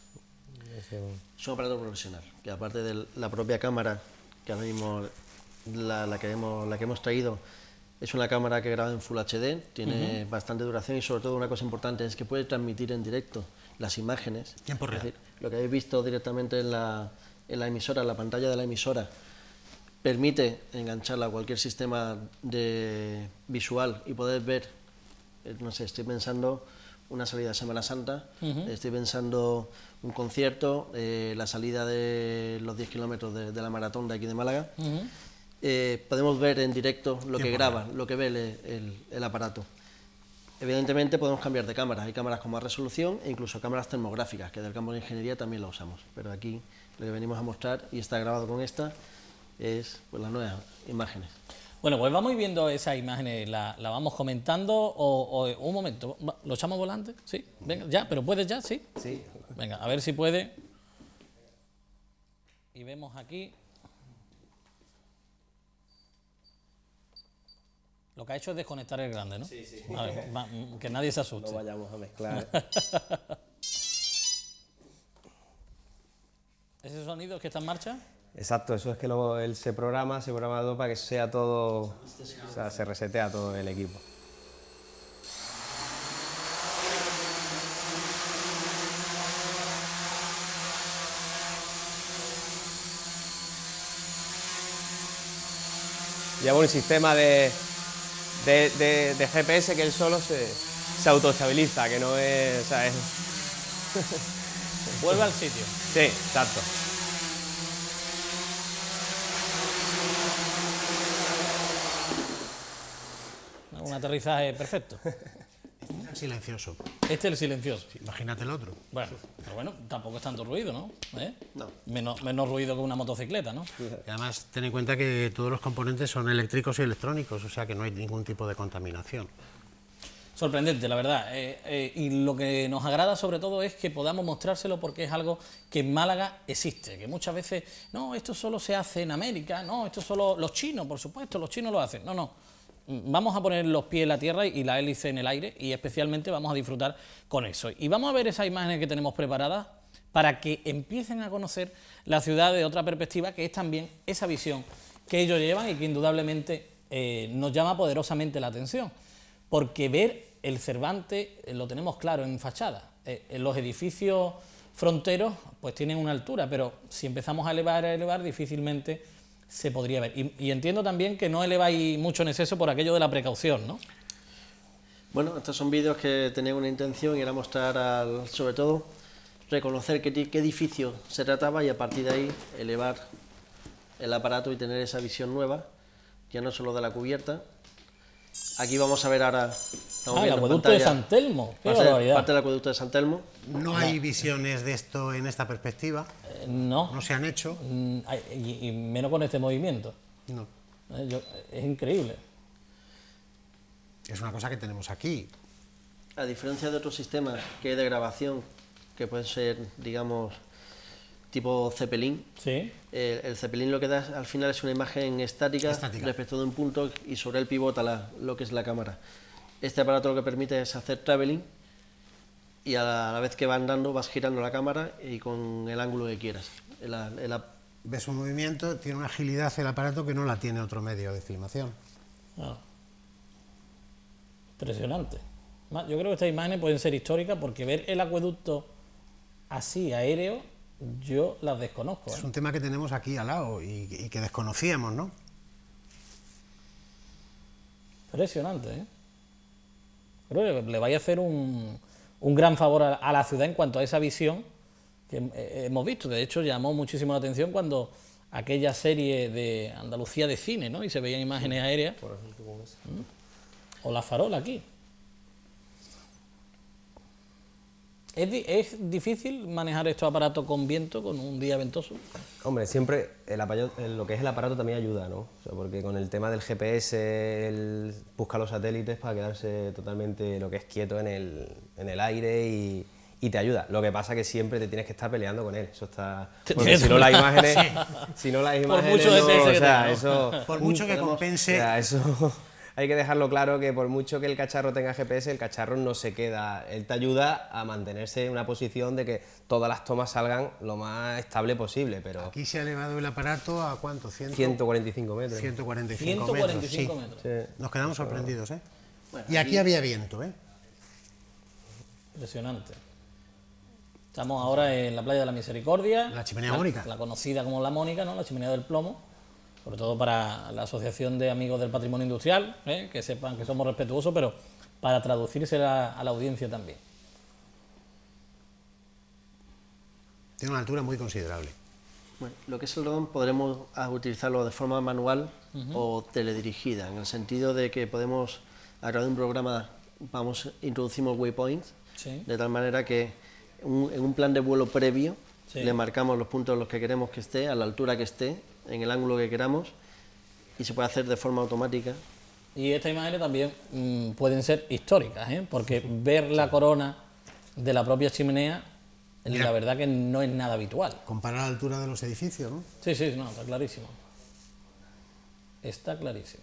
Es un aparato profesional, que aparte de la propia cámara, que ahora mismo la que hemos traído, es una cámara que graba en Full HD, tiene bastante duración y sobre todo una cosa importante es que puede transmitir en directo las imágenes. Tiempo real. Es decir, lo que habéis visto directamente en la emisora, en la pantalla de la emisora, permite engancharla a cualquier sistema visual y poder ver, no sé, estoy pensando una salida de Semana Santa, estoy pensando un concierto, la salida de los 10 kilómetros de la maratón de aquí de Málaga. Podemos ver en directo lo que graba, lo que ve el aparato. Evidentemente podemos cambiar de cámaras, hay cámaras con más resolución e incluso cámaras termográficas, que del campo de ingeniería también la usamos, pero aquí lo que venimos a mostrar, y está grabado con esta, es pues, las nuevas imágenes. Bueno, pues vamos viendo esas imágenes, la vamos comentando, o un momento, ¿lo echamos volante? Sí, venga, ya, pero ¿puedes ya? Sí. Sí. Venga, a ver si puede. Y vemos aquí. Lo que ha hecho es desconectar el grande, ¿no? Sí, sí. A ver, que nadie se asuste. No vayamos a mezclar. ¿Ese sonido es que está en marcha? Exacto, eso es que él se programa todo para que sea todo, o sea, se resetea todo el equipo. Lleva un sistema de GPS que él solo se autoestabiliza, que no es... O sea, es... Vuelve al sitio. Sí, exacto. Un aterrizaje perfecto. Silencioso. Este es el silencioso. Sí, imagínate el otro. Bueno, pero bueno, tampoco es tanto ruido, ¿no? No. Menos ruido que una motocicleta, ¿no? Y además, ten en cuenta que todos los componentes son eléctricos y electrónicos, o sea que no hay ningún tipo de contaminación. Sorprendente, la verdad. Y lo que nos agrada sobre todo es que podamos mostrárselo porque es algo que en Málaga existe, que muchas veces, no, esto solo se hace en América, no, esto solo los chinos, por supuesto, los chinos lo hacen. No, no. Vamos a poner los pies en la tierra y la hélice en el aire y especialmente vamos a disfrutar con eso. Y vamos a ver esas imágenes que tenemos preparadas para que empiecen a conocer la ciudad de otra perspectiva, que es también esa visión que ellos llevan y que indudablemente nos llama poderosamente la atención. Porque ver el Cervantes lo tenemos claro en fachada. Los edificios fronteros pues tienen una altura, pero si empezamos a elevar, difícilmente se podría ver. Y entiendo también que no eleváis mucho en exceso por aquello de la precaución, ¿no? Bueno, estos son vídeos que tenían una intención y era mostrar, sobre todo, reconocer qué edificio se trataba y a partir de ahí elevar el aparato y tener esa visión nueva, ya no solo de la cubierta. Aquí vamos a ver ahora... el acueducto de San Telmo. Qué barbaridad. Parte del acueducto de San Telmo. ¿No hay visiones de esto en esta perspectiva? No. ¿No se han hecho? Y menos con este movimiento. No. Es increíble. Es una cosa que tenemos aquí. A diferencia de otros sistemas que hay de grabación, que pueden ser, digamos, tipo Zeppelin, sí. El Zeppelin lo que da al final es una imagen estática respecto de un punto y sobre él pivota lo que es la cámara. Este aparato lo que permite es hacer traveling y a la vez que va andando vas girando la cámara y con el ángulo que quieras. Ves un movimiento, tiene una agilidad el aparato que no la tiene otro medio de filmación. Impresionante. Yo creo que estas imágenes pueden ser históricas porque ver el acueducto así, aéreo, yo las desconozco. Es un tema que tenemos aquí al lado y que desconocíamos, ¿no? Impresionante, ¿eh? Creo que le vaya a hacer un gran favor a la ciudad en cuanto a esa visión que hemos visto. De hecho, llamó muchísimo la atención cuando aquella serie de Andalucía de cine, ¿no? Y se veían imágenes aéreas. Por ejemplo, con esa. O la farola aquí. ¿Es difícil manejar estos aparatos con viento, con un día ventoso? Hombre, siempre lo que es el aparato también ayuda, ¿no? O sea, porque con el tema del GPS, él busca los satélites para quedarse totalmente lo que es quieto en el aire y te ayuda. Lo que pasa es que siempre te tienes que estar peleando con él. Eso está... Porque si no las imágenes... Sí. Si no las imágenes... Por mucho GPS o sea, eso... Por mucho que compense... O sea, eso... Hay que dejarlo claro que por mucho que el cacharro tenga GPS, el cacharro no se queda. Él te ayuda a mantenerse en una posición de que todas las tomas salgan lo más estable posible, pero... Aquí se ha elevado el aparato a ¿cuánto? 145 metros. 145 metros, sí. Sí. Nos quedamos sorprendidos, ¿eh? Bueno, y aquí había viento, ¿eh? Impresionante. Estamos ahora en la playa de la Misericordia. La chimenea Mónica. La conocida como la Mónica, ¿no? La chimenea del plomo. Sobre todo para la Asociación de Amigos del Patrimonio Industrial, que sepan que somos respetuosos, pero para traducírsela a la audiencia también. Tiene una altura muy considerable. Bueno, lo que es el dron podremos utilizarlo de forma manual o teledirigida, en el sentido de que podemos, a través de un programa, introducimos waypoints, sí. De tal manera que en un plan de vuelo previo le marcamos los puntos en los que queremos que esté, a la altura que esté, en el ángulo que queramos, y se puede hacer de forma automática. Y estas imágenes también pueden ser históricas, porque ver la corona de la propia chimenea, mira, la verdad que no es nada habitual. Comparar la altura de los edificios, ¿no? Sí, sí, no, está clarísimo. Está clarísimo.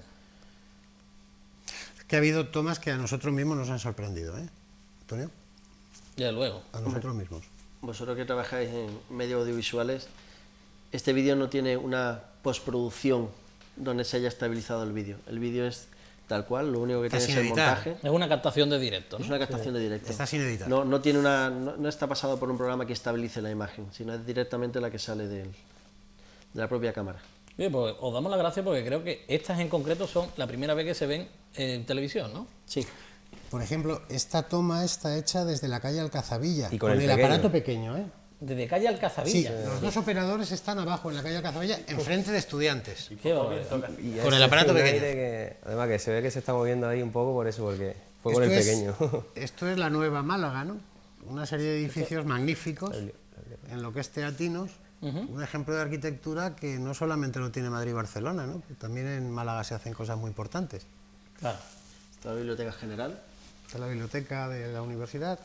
Es que ha habido tomas que a nosotros mismos nos han sorprendido, ¿eh, Antonio? Ya luego. A nosotros mismos. Vosotros que trabajáis en medios audiovisuales, este vídeo no tiene una postproducción donde se haya estabilizado el vídeo. El vídeo es tal cual, lo único que tiene es el montaje. Es una captación de directo, ¿no? Es una captación de directo. Está sin editar. No tiene no está pasado por un programa que estabilice la imagen, sino es directamente la que sale de la propia cámara. Bien, pues os damos las gracias porque creo que estas en concreto son la primera vez que se ven en televisión, ¿no? Sí. Por ejemplo, esta toma está hecha desde la calle Alcazabilla, y con el aparato pequeño, ¿eh? Desde calle Alcazabilla. Sí, los dos operadores están abajo en la calle Alcazabilla, enfrente de Estudiantes. Qué con el aparato pequeño. Además que se ve que se está moviendo ahí un poco por eso, porque fue con el pequeño. Esto es la nueva Málaga, ¿no? Una serie de edificios magníficos en lo que es Teatinos. Un ejemplo de arquitectura que no solamente lo tiene Madrid y Barcelona, ¿no? Que también en Málaga se hacen cosas muy importantes. Claro. Está la Biblioteca General. Está la biblioteca de la universidad.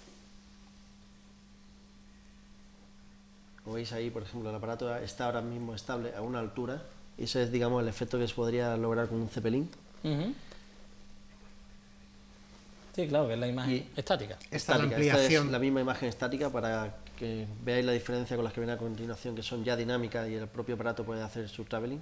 Como veis ahí, por ejemplo, el aparato está ahora mismo estable a una altura. Y ese es, digamos, el efecto que se podría lograr con un Zeppelin. Sí, claro, que es la imagen estática. Esta es la misma imagen estática para que veáis la diferencia con las que viene a continuación, que son ya dinámicas y el propio aparato puede hacer su traveling.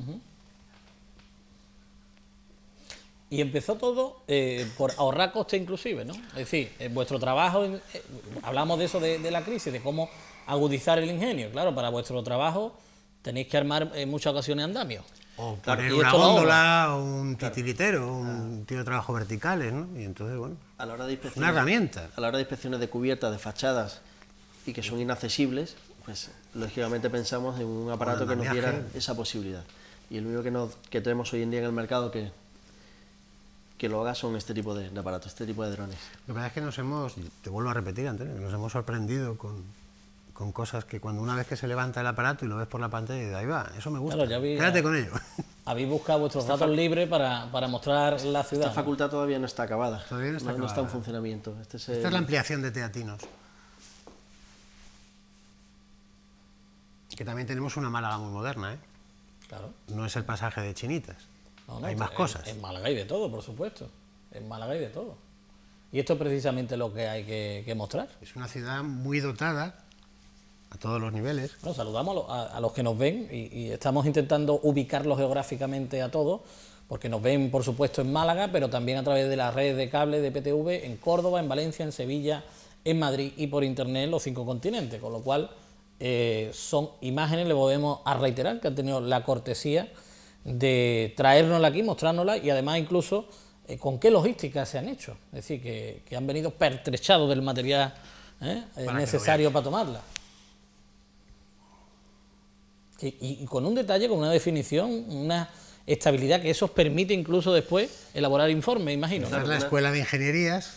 Y empezó todo por ahorrar coste inclusive, ¿no? Es decir, vuestro trabajo, hablamos de eso de la crisis, de cómo agudizar el ingenio. Claro, para vuestro trabajo tenéis que armar en muchas ocasiones andamios. O poner una góndola, o un titiritero, un tío de trabajo verticales, ¿no? Y entonces, bueno, a la hora de una herramienta. A la hora de inspecciones de cubiertas, de fachadas y que son inaccesibles, pues lógicamente pensamos en un aparato que nos diera esa posibilidad. Y el único que tenemos hoy en día en el mercado que lo haga son este tipo de aparatos, este tipo de drones. Lo que pasa es que te vuelvo a repetir, Antonio, nos hemos sorprendido con cosas que cuando una vez que se levanta el aparato y lo ves por la pantalla, y ahí va, eso me gusta, claro, quédate con ello. Habéis buscado vuestros datos libres para mostrar la ciudad. Esta facultad todavía no está acabada, todavía no está acabada. No está en funcionamiento. Esta es la ampliación de Teatinos. Que también tenemos una Málaga muy moderna, ¿eh? Claro. No es el pasaje de Chinitas. No, hay más cosas. En Málaga hay de todo, por supuesto. En Málaga hay de todo. Y esto es precisamente lo que hay que mostrar. Es una ciudad muy dotada a todos los niveles. Bueno, saludamos a los que nos ven y estamos intentando ubicarlos geográficamente a todos, porque nos ven, por supuesto, en Málaga, pero también a través de las redes de cable de PTV en Córdoba, en Valencia, en Sevilla, en Madrid y por internet en los 5 continentes, con lo cual son imágenes, le volvemos a reiterar, que han tenido la cortesía de traérnosla aquí, mostrárnosla y además incluso con qué logística se han hecho, es decir, que han venido pertrechados del material necesario para tomarla. Y con un detalle, con una definición, una estabilidad que eso os permite incluso después elaborar informes, imagino. Esta es la Escuela de Ingenierías.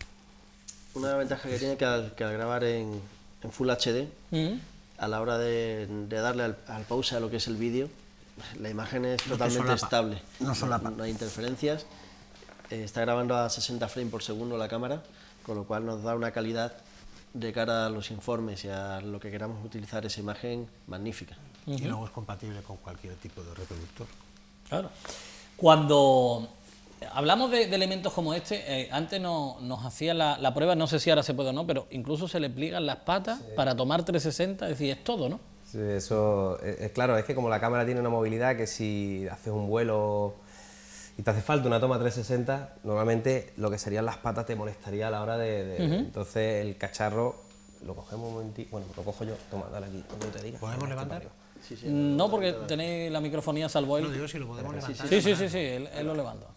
Una ventaja que tiene que al grabar en Full HD, a la hora de darle al pause a lo que es el vídeo, la imagen es totalmente estable. No hay interferencias. Está grabando a 60 frames por segundo la cámara, con lo cual nos da una calidad de cara a los informes y a lo que queramos utilizar esa imagen magnífica. Y luego es compatible con cualquier tipo de reproductor. Claro. Cuando hablamos de elementos como este, antes nos hacía la prueba, no sé si ahora se puede o no, pero incluso se le pliegan las patas para tomar 360, es decir, es todo, ¿no? Sí, eso es claro, es que como la cámara tiene una movilidad que si haces un vuelo y te hace falta una toma 360, normalmente lo que serían las patas te molestaría a la hora entonces el cacharro lo cogemos un momentito, bueno, lo cojo yo, toma, dale aquí, cuando te diga. ¿Podemos levantar? Sí, no, porque tenéis la microfonía salvo él. No digo si lo podemos levantar. Sí, él lo levanta.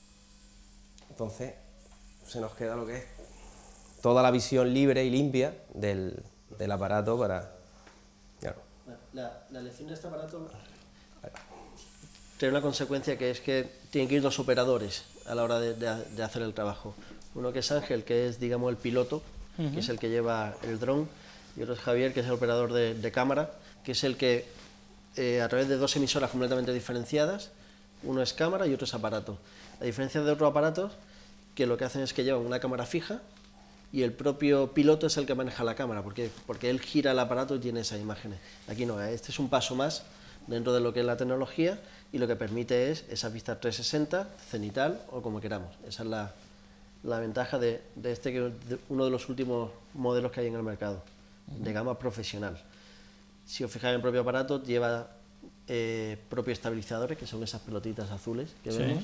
Entonces se nos queda lo que es toda la visión libre y limpia del aparato para... Claro. La elección de este aparato tiene una consecuencia que es que tienen que ir dos operadores a la hora de hacer el trabajo. Uno que es Ángel, que es, digamos, el piloto, que es el que lleva el dron, y otro es Javier, que es el operador de cámara, que es el que, a través de dos emisoras completamente diferenciadas, uno es cámara y otro es aparato. A diferencia de otros aparatos, que lo que hacen es que llevan una cámara fija y el propio piloto es el que maneja la cámara, porque él gira el aparato y tiene esas imágenes. Aquí no, este es un paso más dentro de lo que es la tecnología y lo que permite es esa vista 360, cenital o como queramos. Esa es la ventaja de uno de los últimos modelos que hay en el mercado, de gama profesional. Si os fijáis en el propio aparato, lleva propios estabilizadores, que son esas pelotitas azules que vemos.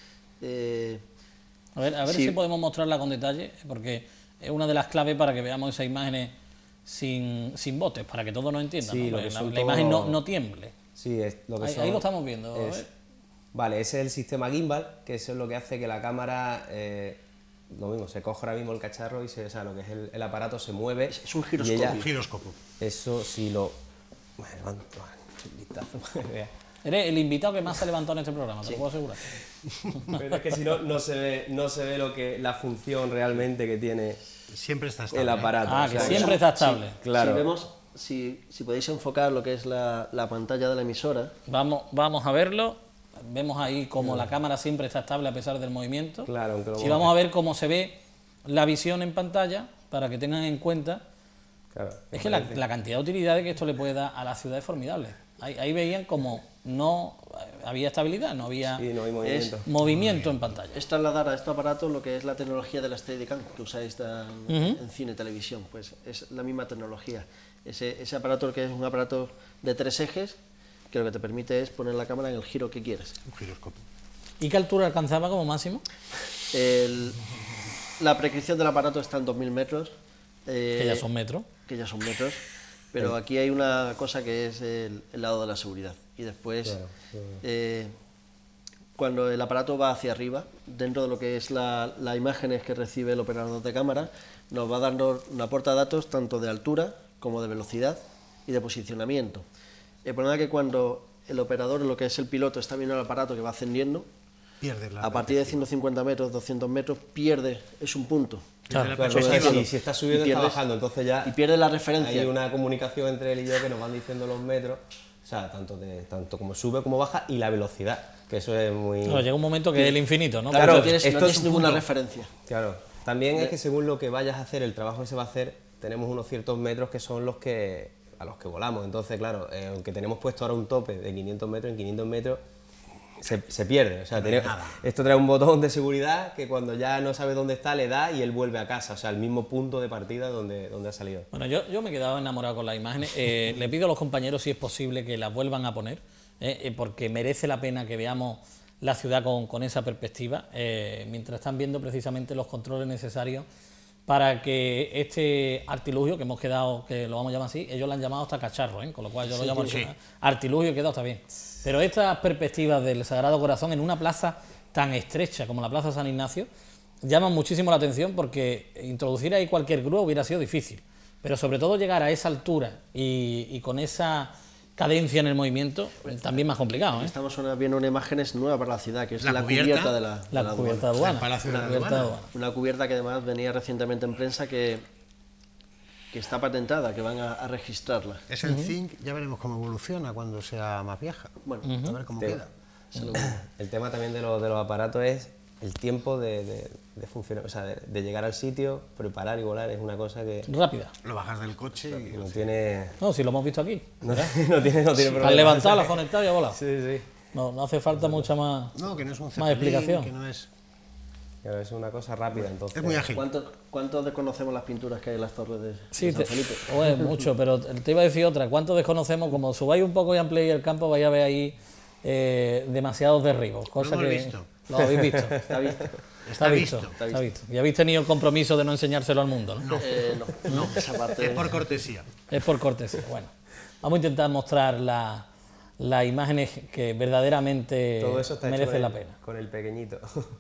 A ver si podemos mostrarla con detalle, porque es una de las claves para que veamos esas imágenes sin botes, para que todos nos entiendan, sí, ¿no? La imagen no tiemble. Sí, es lo que ahí lo estamos viendo. Vale, ese es el sistema gimbal, que eso es lo que hace que la cámara, lo mismo, se coge ahora mismo el cacharro y lo que es el aparato se mueve. Es un giroscopio. Eso si lo... Bueno, un vistazo. Eres el invitado que más se ha levantado en este programa, te lo puedo asegurar. Pero es que si no, no se ve lo que la función realmente que tiene siempre está estable, el aparato. Ah, que siempre está estable. Sí, claro. Si vemos, si podéis enfocar lo que es la pantalla de la emisora. Vamos a verlo. Vemos ahí como la cámara siempre está estable a pesar del movimiento. Claro, y vamos a ver cómo se ve la visión en pantalla, para que tengan en cuenta. Claro, es que la cantidad de utilidades que esto le puede dar a la ciudad es formidable. Ahí veían como no había estabilidad, no había movimiento en pantalla. Es trasladar a este aparato lo que es la tecnología de la Steadicam que usáis en cine y televisión, pues es la misma tecnología. Ese aparato, que es un aparato de 3 ejes, que lo que te permite es poner la cámara en el giro que quieres. Un giroscopio. ¿Y qué altura alcanzaba como máximo? La prescripción del aparato está en 2000 metros. Que ya son metros. Pero aquí hay una cosa que es el lado de la seguridad. Y después, cuando el aparato va hacia arriba, dentro de lo que es las imágenes que recibe el operador de cámara, nos va dando una portadatos tanto de altura como de velocidad y de posicionamiento. El problema es que cuando el operador, lo que es el piloto, está viendo el aparato que va ascendiendo, a partir de 150 metros, 200 metros, es un punto. Claro, si está subiendo está bajando, entonces ya y pierde la referencia. Hay una comunicación entre él y yo que nos van diciendo los metros, o sea, tanto como sube como baja, y la velocidad, que eso es muy... Claro, llega un momento que es el infinito, ¿no? Claro, no tienes ninguna referencia. Claro, también es que según lo que vayas a hacer, el trabajo que se va a hacer, tenemos unos ciertos metros que son a los que volamos. Entonces, claro, aunque tenemos puesto ahora un tope de 500 metros, en 500 metros se pierde. O sea, esto trae un botón de seguridad que cuando ya no sabe dónde está, le da y él vuelve a casa. O sea, el mismo punto de partida donde ha salido. Bueno, yo me he quedado enamorado con las imágenes. Le pido a los compañeros si es posible que las vuelvan a poner, porque merece la pena que veamos la ciudad con esa perspectiva, mientras están viendo precisamente los controles necesarios para que este artilugio que hemos quedado, que lo vamos a llamar así, ellos lo han llamado hasta cacharro, con lo cual yo lo llamo artilugio, quedado está bien. Pero estas perspectivas del Sagrado Corazón en una plaza tan estrecha como la Plaza San Ignacio llaman muchísimo la atención, porque introducir ahí cualquier grúa hubiera sido difícil, pero sobre todo llegar a esa altura y con esa cadencia en el movimiento también más complicado. Estamos viendo una imagen nueva para la ciudad, que es la cubierta de la cubierta de aduana. Una cubierta que además venía recientemente en prensa que está patentada, que van a registrarla. Es el zinc, ya veremos cómo evoluciona cuando sea más vieja. Bueno, a ver cómo queda. El tema también de los aparatos es el tiempo de funcionar, o sea, de llegar al sitio, preparar y volar, es una cosa que... Rápida. Lo bajas del coche y... No tiene... No, si lo hemos visto aquí. No tiene problema. Has levantado, lo has conectado y ha volado. Sí. No hace falta mucha más, que no es un más explicación. Que no es... Claro, es una cosa rápida, entonces... Es muy ágil. ¿Cuánto desconocemos las pinturas que hay en las torres de San Felipe? Mucho, pero te iba a decir otra. ¿Cuánto desconocemos? Como subáis un poco y ampliéis el campo, vais a ver ahí demasiados derribos. Cosa lo hemos que visto. Lo habéis visto. Está visto. Está visto. Y habéis tenido el compromiso de no enseñárselo al mundo, ¿no? No, esa parte... Es por cortesía. Es por cortesía. Bueno, vamos a intentar mostrar las imágenes que verdaderamente todo eso está merece hecho la pena. Con el pequeñito.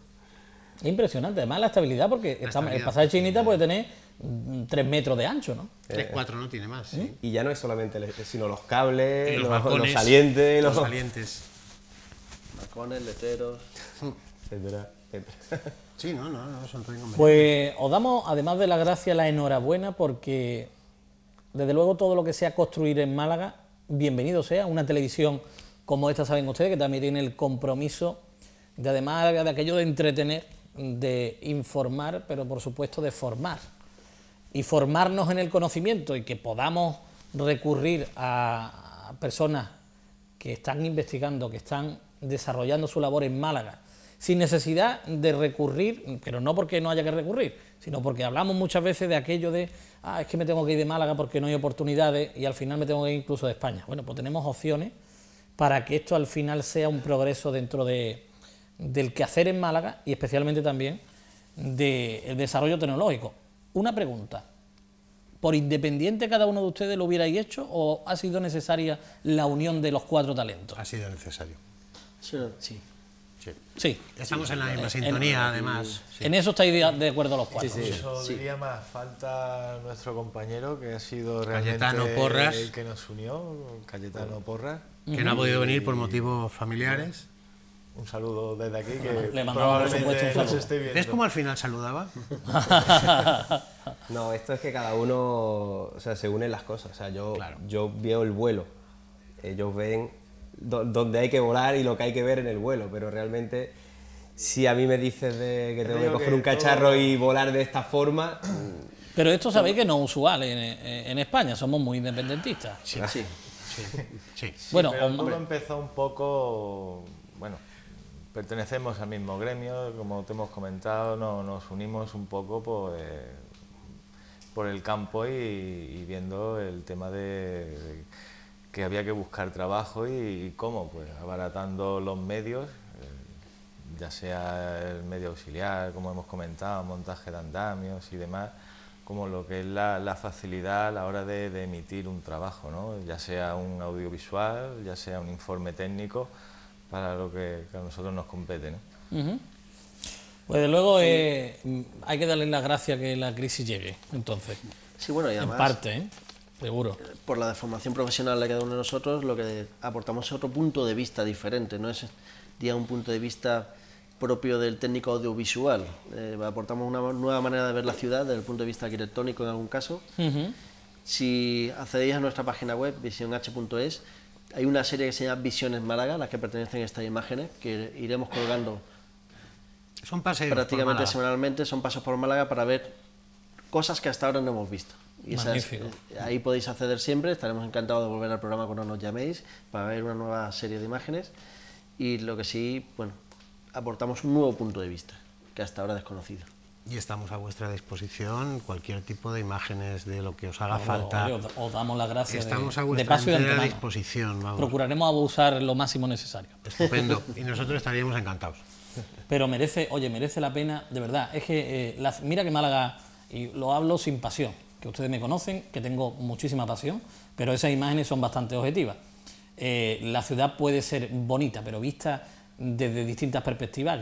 Es impresionante, además la estabilidad, porque el pasaje Chinita puede tener 3 metros de ancho, ¿no? 3, 4, no tiene más. Sí. Y ya no es solamente sino los cables, los balcones, los salientes, los salientes. Balcones, letreros, etcétera. Sí, no, son todo inconvenientes. Pues os damos, además de la gracia, la enhorabuena, porque desde luego todo lo que sea construir en Málaga, bienvenido sea. Una televisión como esta, saben ustedes, que también tiene el compromiso de, además de aquello de entretener, de informar, pero por supuesto de formar. Y formarnos en el conocimiento, y que podamos recurrir a personas que están investigando, que están desarrollando su labor en Málaga, sin necesidad de recurrir, pero no porque no haya que recurrir, sino porque hablamos muchas veces de aquello de es que me tengo que ir de Málaga porque no hay oportunidades y al final me tengo que ir incluso de España. Bueno, pues tenemos opciones para que esto al final sea un progreso dentro del quehacer en Málaga y especialmente también del desarrollo tecnológico. Una pregunta: ¿por independiente cada uno de ustedes lo hubierais hecho o ha sido necesaria la unión de los 4 talentos? Ha sido necesario. Sí. Sí. Estamos en la misma sintonía, además. En eso estáis de acuerdo los cuatro. Eso diría más, falta nuestro compañero que ha sido realmente Cayetano Porras, el que nos unió, Cayetano Porras. Que no ha podido venir por motivos familiares. Un saludo desde aquí, que le mandamos por supuesto un saludo. esté viendo. ¿Ves cómo al final saludaba? No, esto es que cada uno, o sea, se unen las cosas. O sea, yo veo el vuelo, ellos ven donde hay que volar y lo que hay que ver en el vuelo, pero realmente si a mí me dices que tengo que coger un cacharro y volar de esta forma... Pero esto sabéis que no es usual en España, somos muy independentistas. Sí. Bueno, pero todo empezó un poco, bueno, pertenecemos al mismo gremio, como te hemos comentado, nos unimos un poco por el campo y viendo el tema de que había que buscar trabajo y cómo, pues abaratando los medios, ya sea el medio auxiliar, como hemos comentado, montaje de andamios y demás, como lo que es la facilidad a la hora de emitir un trabajo, ¿no? Ya sea un audiovisual, ya sea un informe técnico, para lo que a nosotros nos compete, ¿no? Pues de luego hay que darle las gracias que la crisis llegue, entonces. Sí, bueno, y además, en parte, seguro. Por la deformación profesional de cada uno de nosotros, lo que aportamos es otro punto de vista diferente, no es un punto de vista propio del técnico audiovisual. Aportamos una nueva manera de ver la ciudad desde el punto de vista arquitectónico en algún caso. Si accedéis a nuestra página web, visionh.es, hay una serie que se llama Visiones Málaga, las que pertenecen a estas imágenes, que iremos colgando son paseos prácticamente semanalmente, son pasos por Málaga para ver cosas que hasta ahora no hemos visto. Y ahí podéis acceder siempre, estaremos encantados de volver al programa cuando nos llaméis para ver una nueva serie de imágenes. Y lo que sí, bueno, aportamos un nuevo punto de vista, que hasta ahora desconocido. Y estamos a vuestra disposición, cualquier tipo de imágenes, de lo que os haga falta. Os damos las gracias. Estamos a vuestra entera disposición. Vamos. Procuraremos abusar lo máximo necesario. Estupendo, y nosotros estaríamos encantados. Pero merece la pena, de verdad. Es que, mira que Málaga, y lo hablo sin pasión, que ustedes me conocen, que tengo muchísima pasión, pero esas imágenes son bastante objetivas. La ciudad puede ser bonita, pero vista desde distintas perspectivas,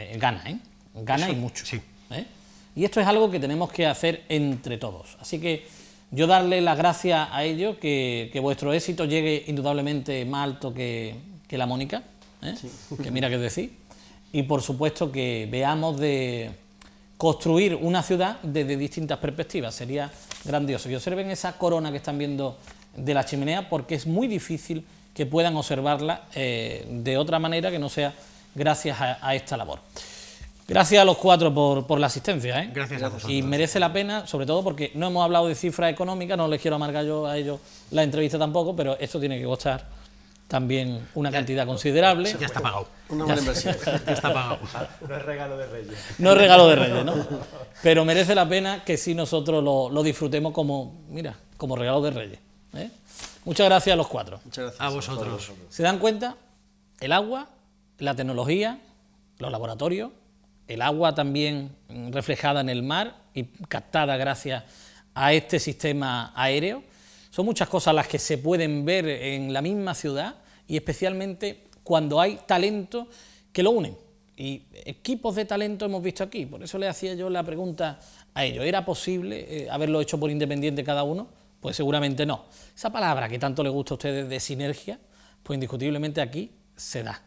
gana y mucho. Sí. Y esto es algo que tenemos que hacer entre todos. Así que yo darle las gracias a ellos, que vuestro éxito llegue indudablemente más alto que la Mónica, que mira qué decir, y por supuesto que veamos de construir una ciudad desde distintas perspectivas. Sería grandioso. Y observen esa corona que están viendo de la chimenea, porque es muy difícil que puedan observarla de otra manera que no sea gracias a esta labor. Gracias a los cuatro por la asistencia. Gracias a vosotros. Y merece la pena, sobre todo porque no hemos hablado de cifras económicas, no les quiero amargar yo a ellos la entrevista tampoco, pero esto tiene que costar también una cantidad considerable. Ya está pagado. Una buena inversión. Ya está pagado. No es regalo de Reyes. No es regalo de Reyes, ¿no? Pero merece la pena que sí nosotros lo disfrutemos como regalo de Reyes. Muchas gracias a los cuatro. Muchas gracias. A vosotros. ¿Se dan cuenta? El agua, la tecnología, los laboratorios, el agua también reflejada en el mar y captada gracias a este sistema aéreo. Son muchas cosas las que se pueden ver en la misma ciudad y especialmente cuando hay talento que lo unen. Y equipos de talento hemos visto aquí, por eso le hacía yo la pregunta a ellos. ¿Era posible haberlo hecho por independiente cada uno? Pues seguramente no. Esa palabra que tanto les gusta a ustedes de sinergia, pues indiscutiblemente aquí se da.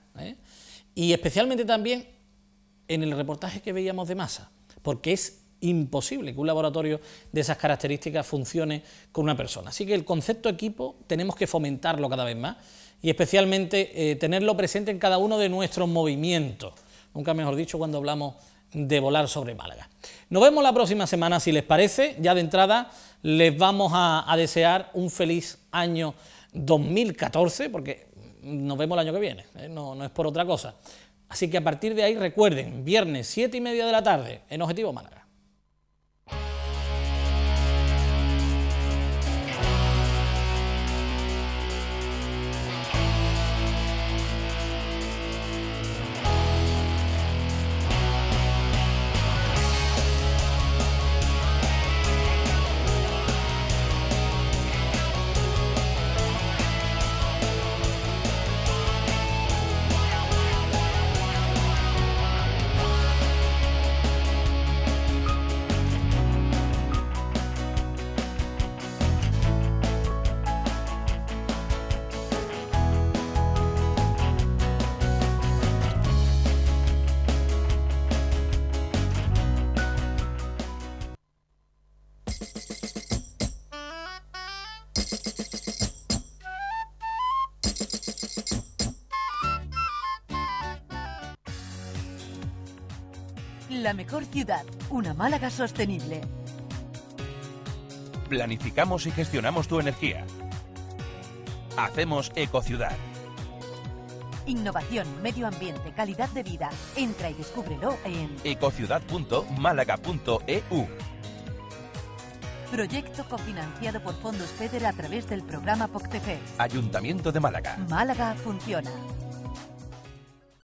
Y especialmente también en el reportaje que veíamos de Masa, porque es imposible que un laboratorio de esas características funcione con una persona. Así que el concepto equipo tenemos que fomentarlo cada vez más y especialmente tenerlo presente en cada uno de nuestros movimientos. Nunca mejor dicho cuando hablamos de volar sobre Málaga. Nos vemos la próxima semana, si les parece. Ya de entrada les vamos a desear un feliz año 2014, porque nos vemos el año que viene, no es por otra cosa. Así que a partir de ahí recuerden, viernes 7:30 de la tarde en Objetivo Málaga. La mejor ciudad, una Málaga sostenible. Planificamos y gestionamos tu energía. Hacemos Ecociudad. Innovación, medio ambiente, calidad de vida. Entra y descúbrelo en ecociudad.málaga.eu. Proyecto cofinanciado por fondos FEDER a través del programa POCTEFER. Ayuntamiento de Málaga. Málaga funciona.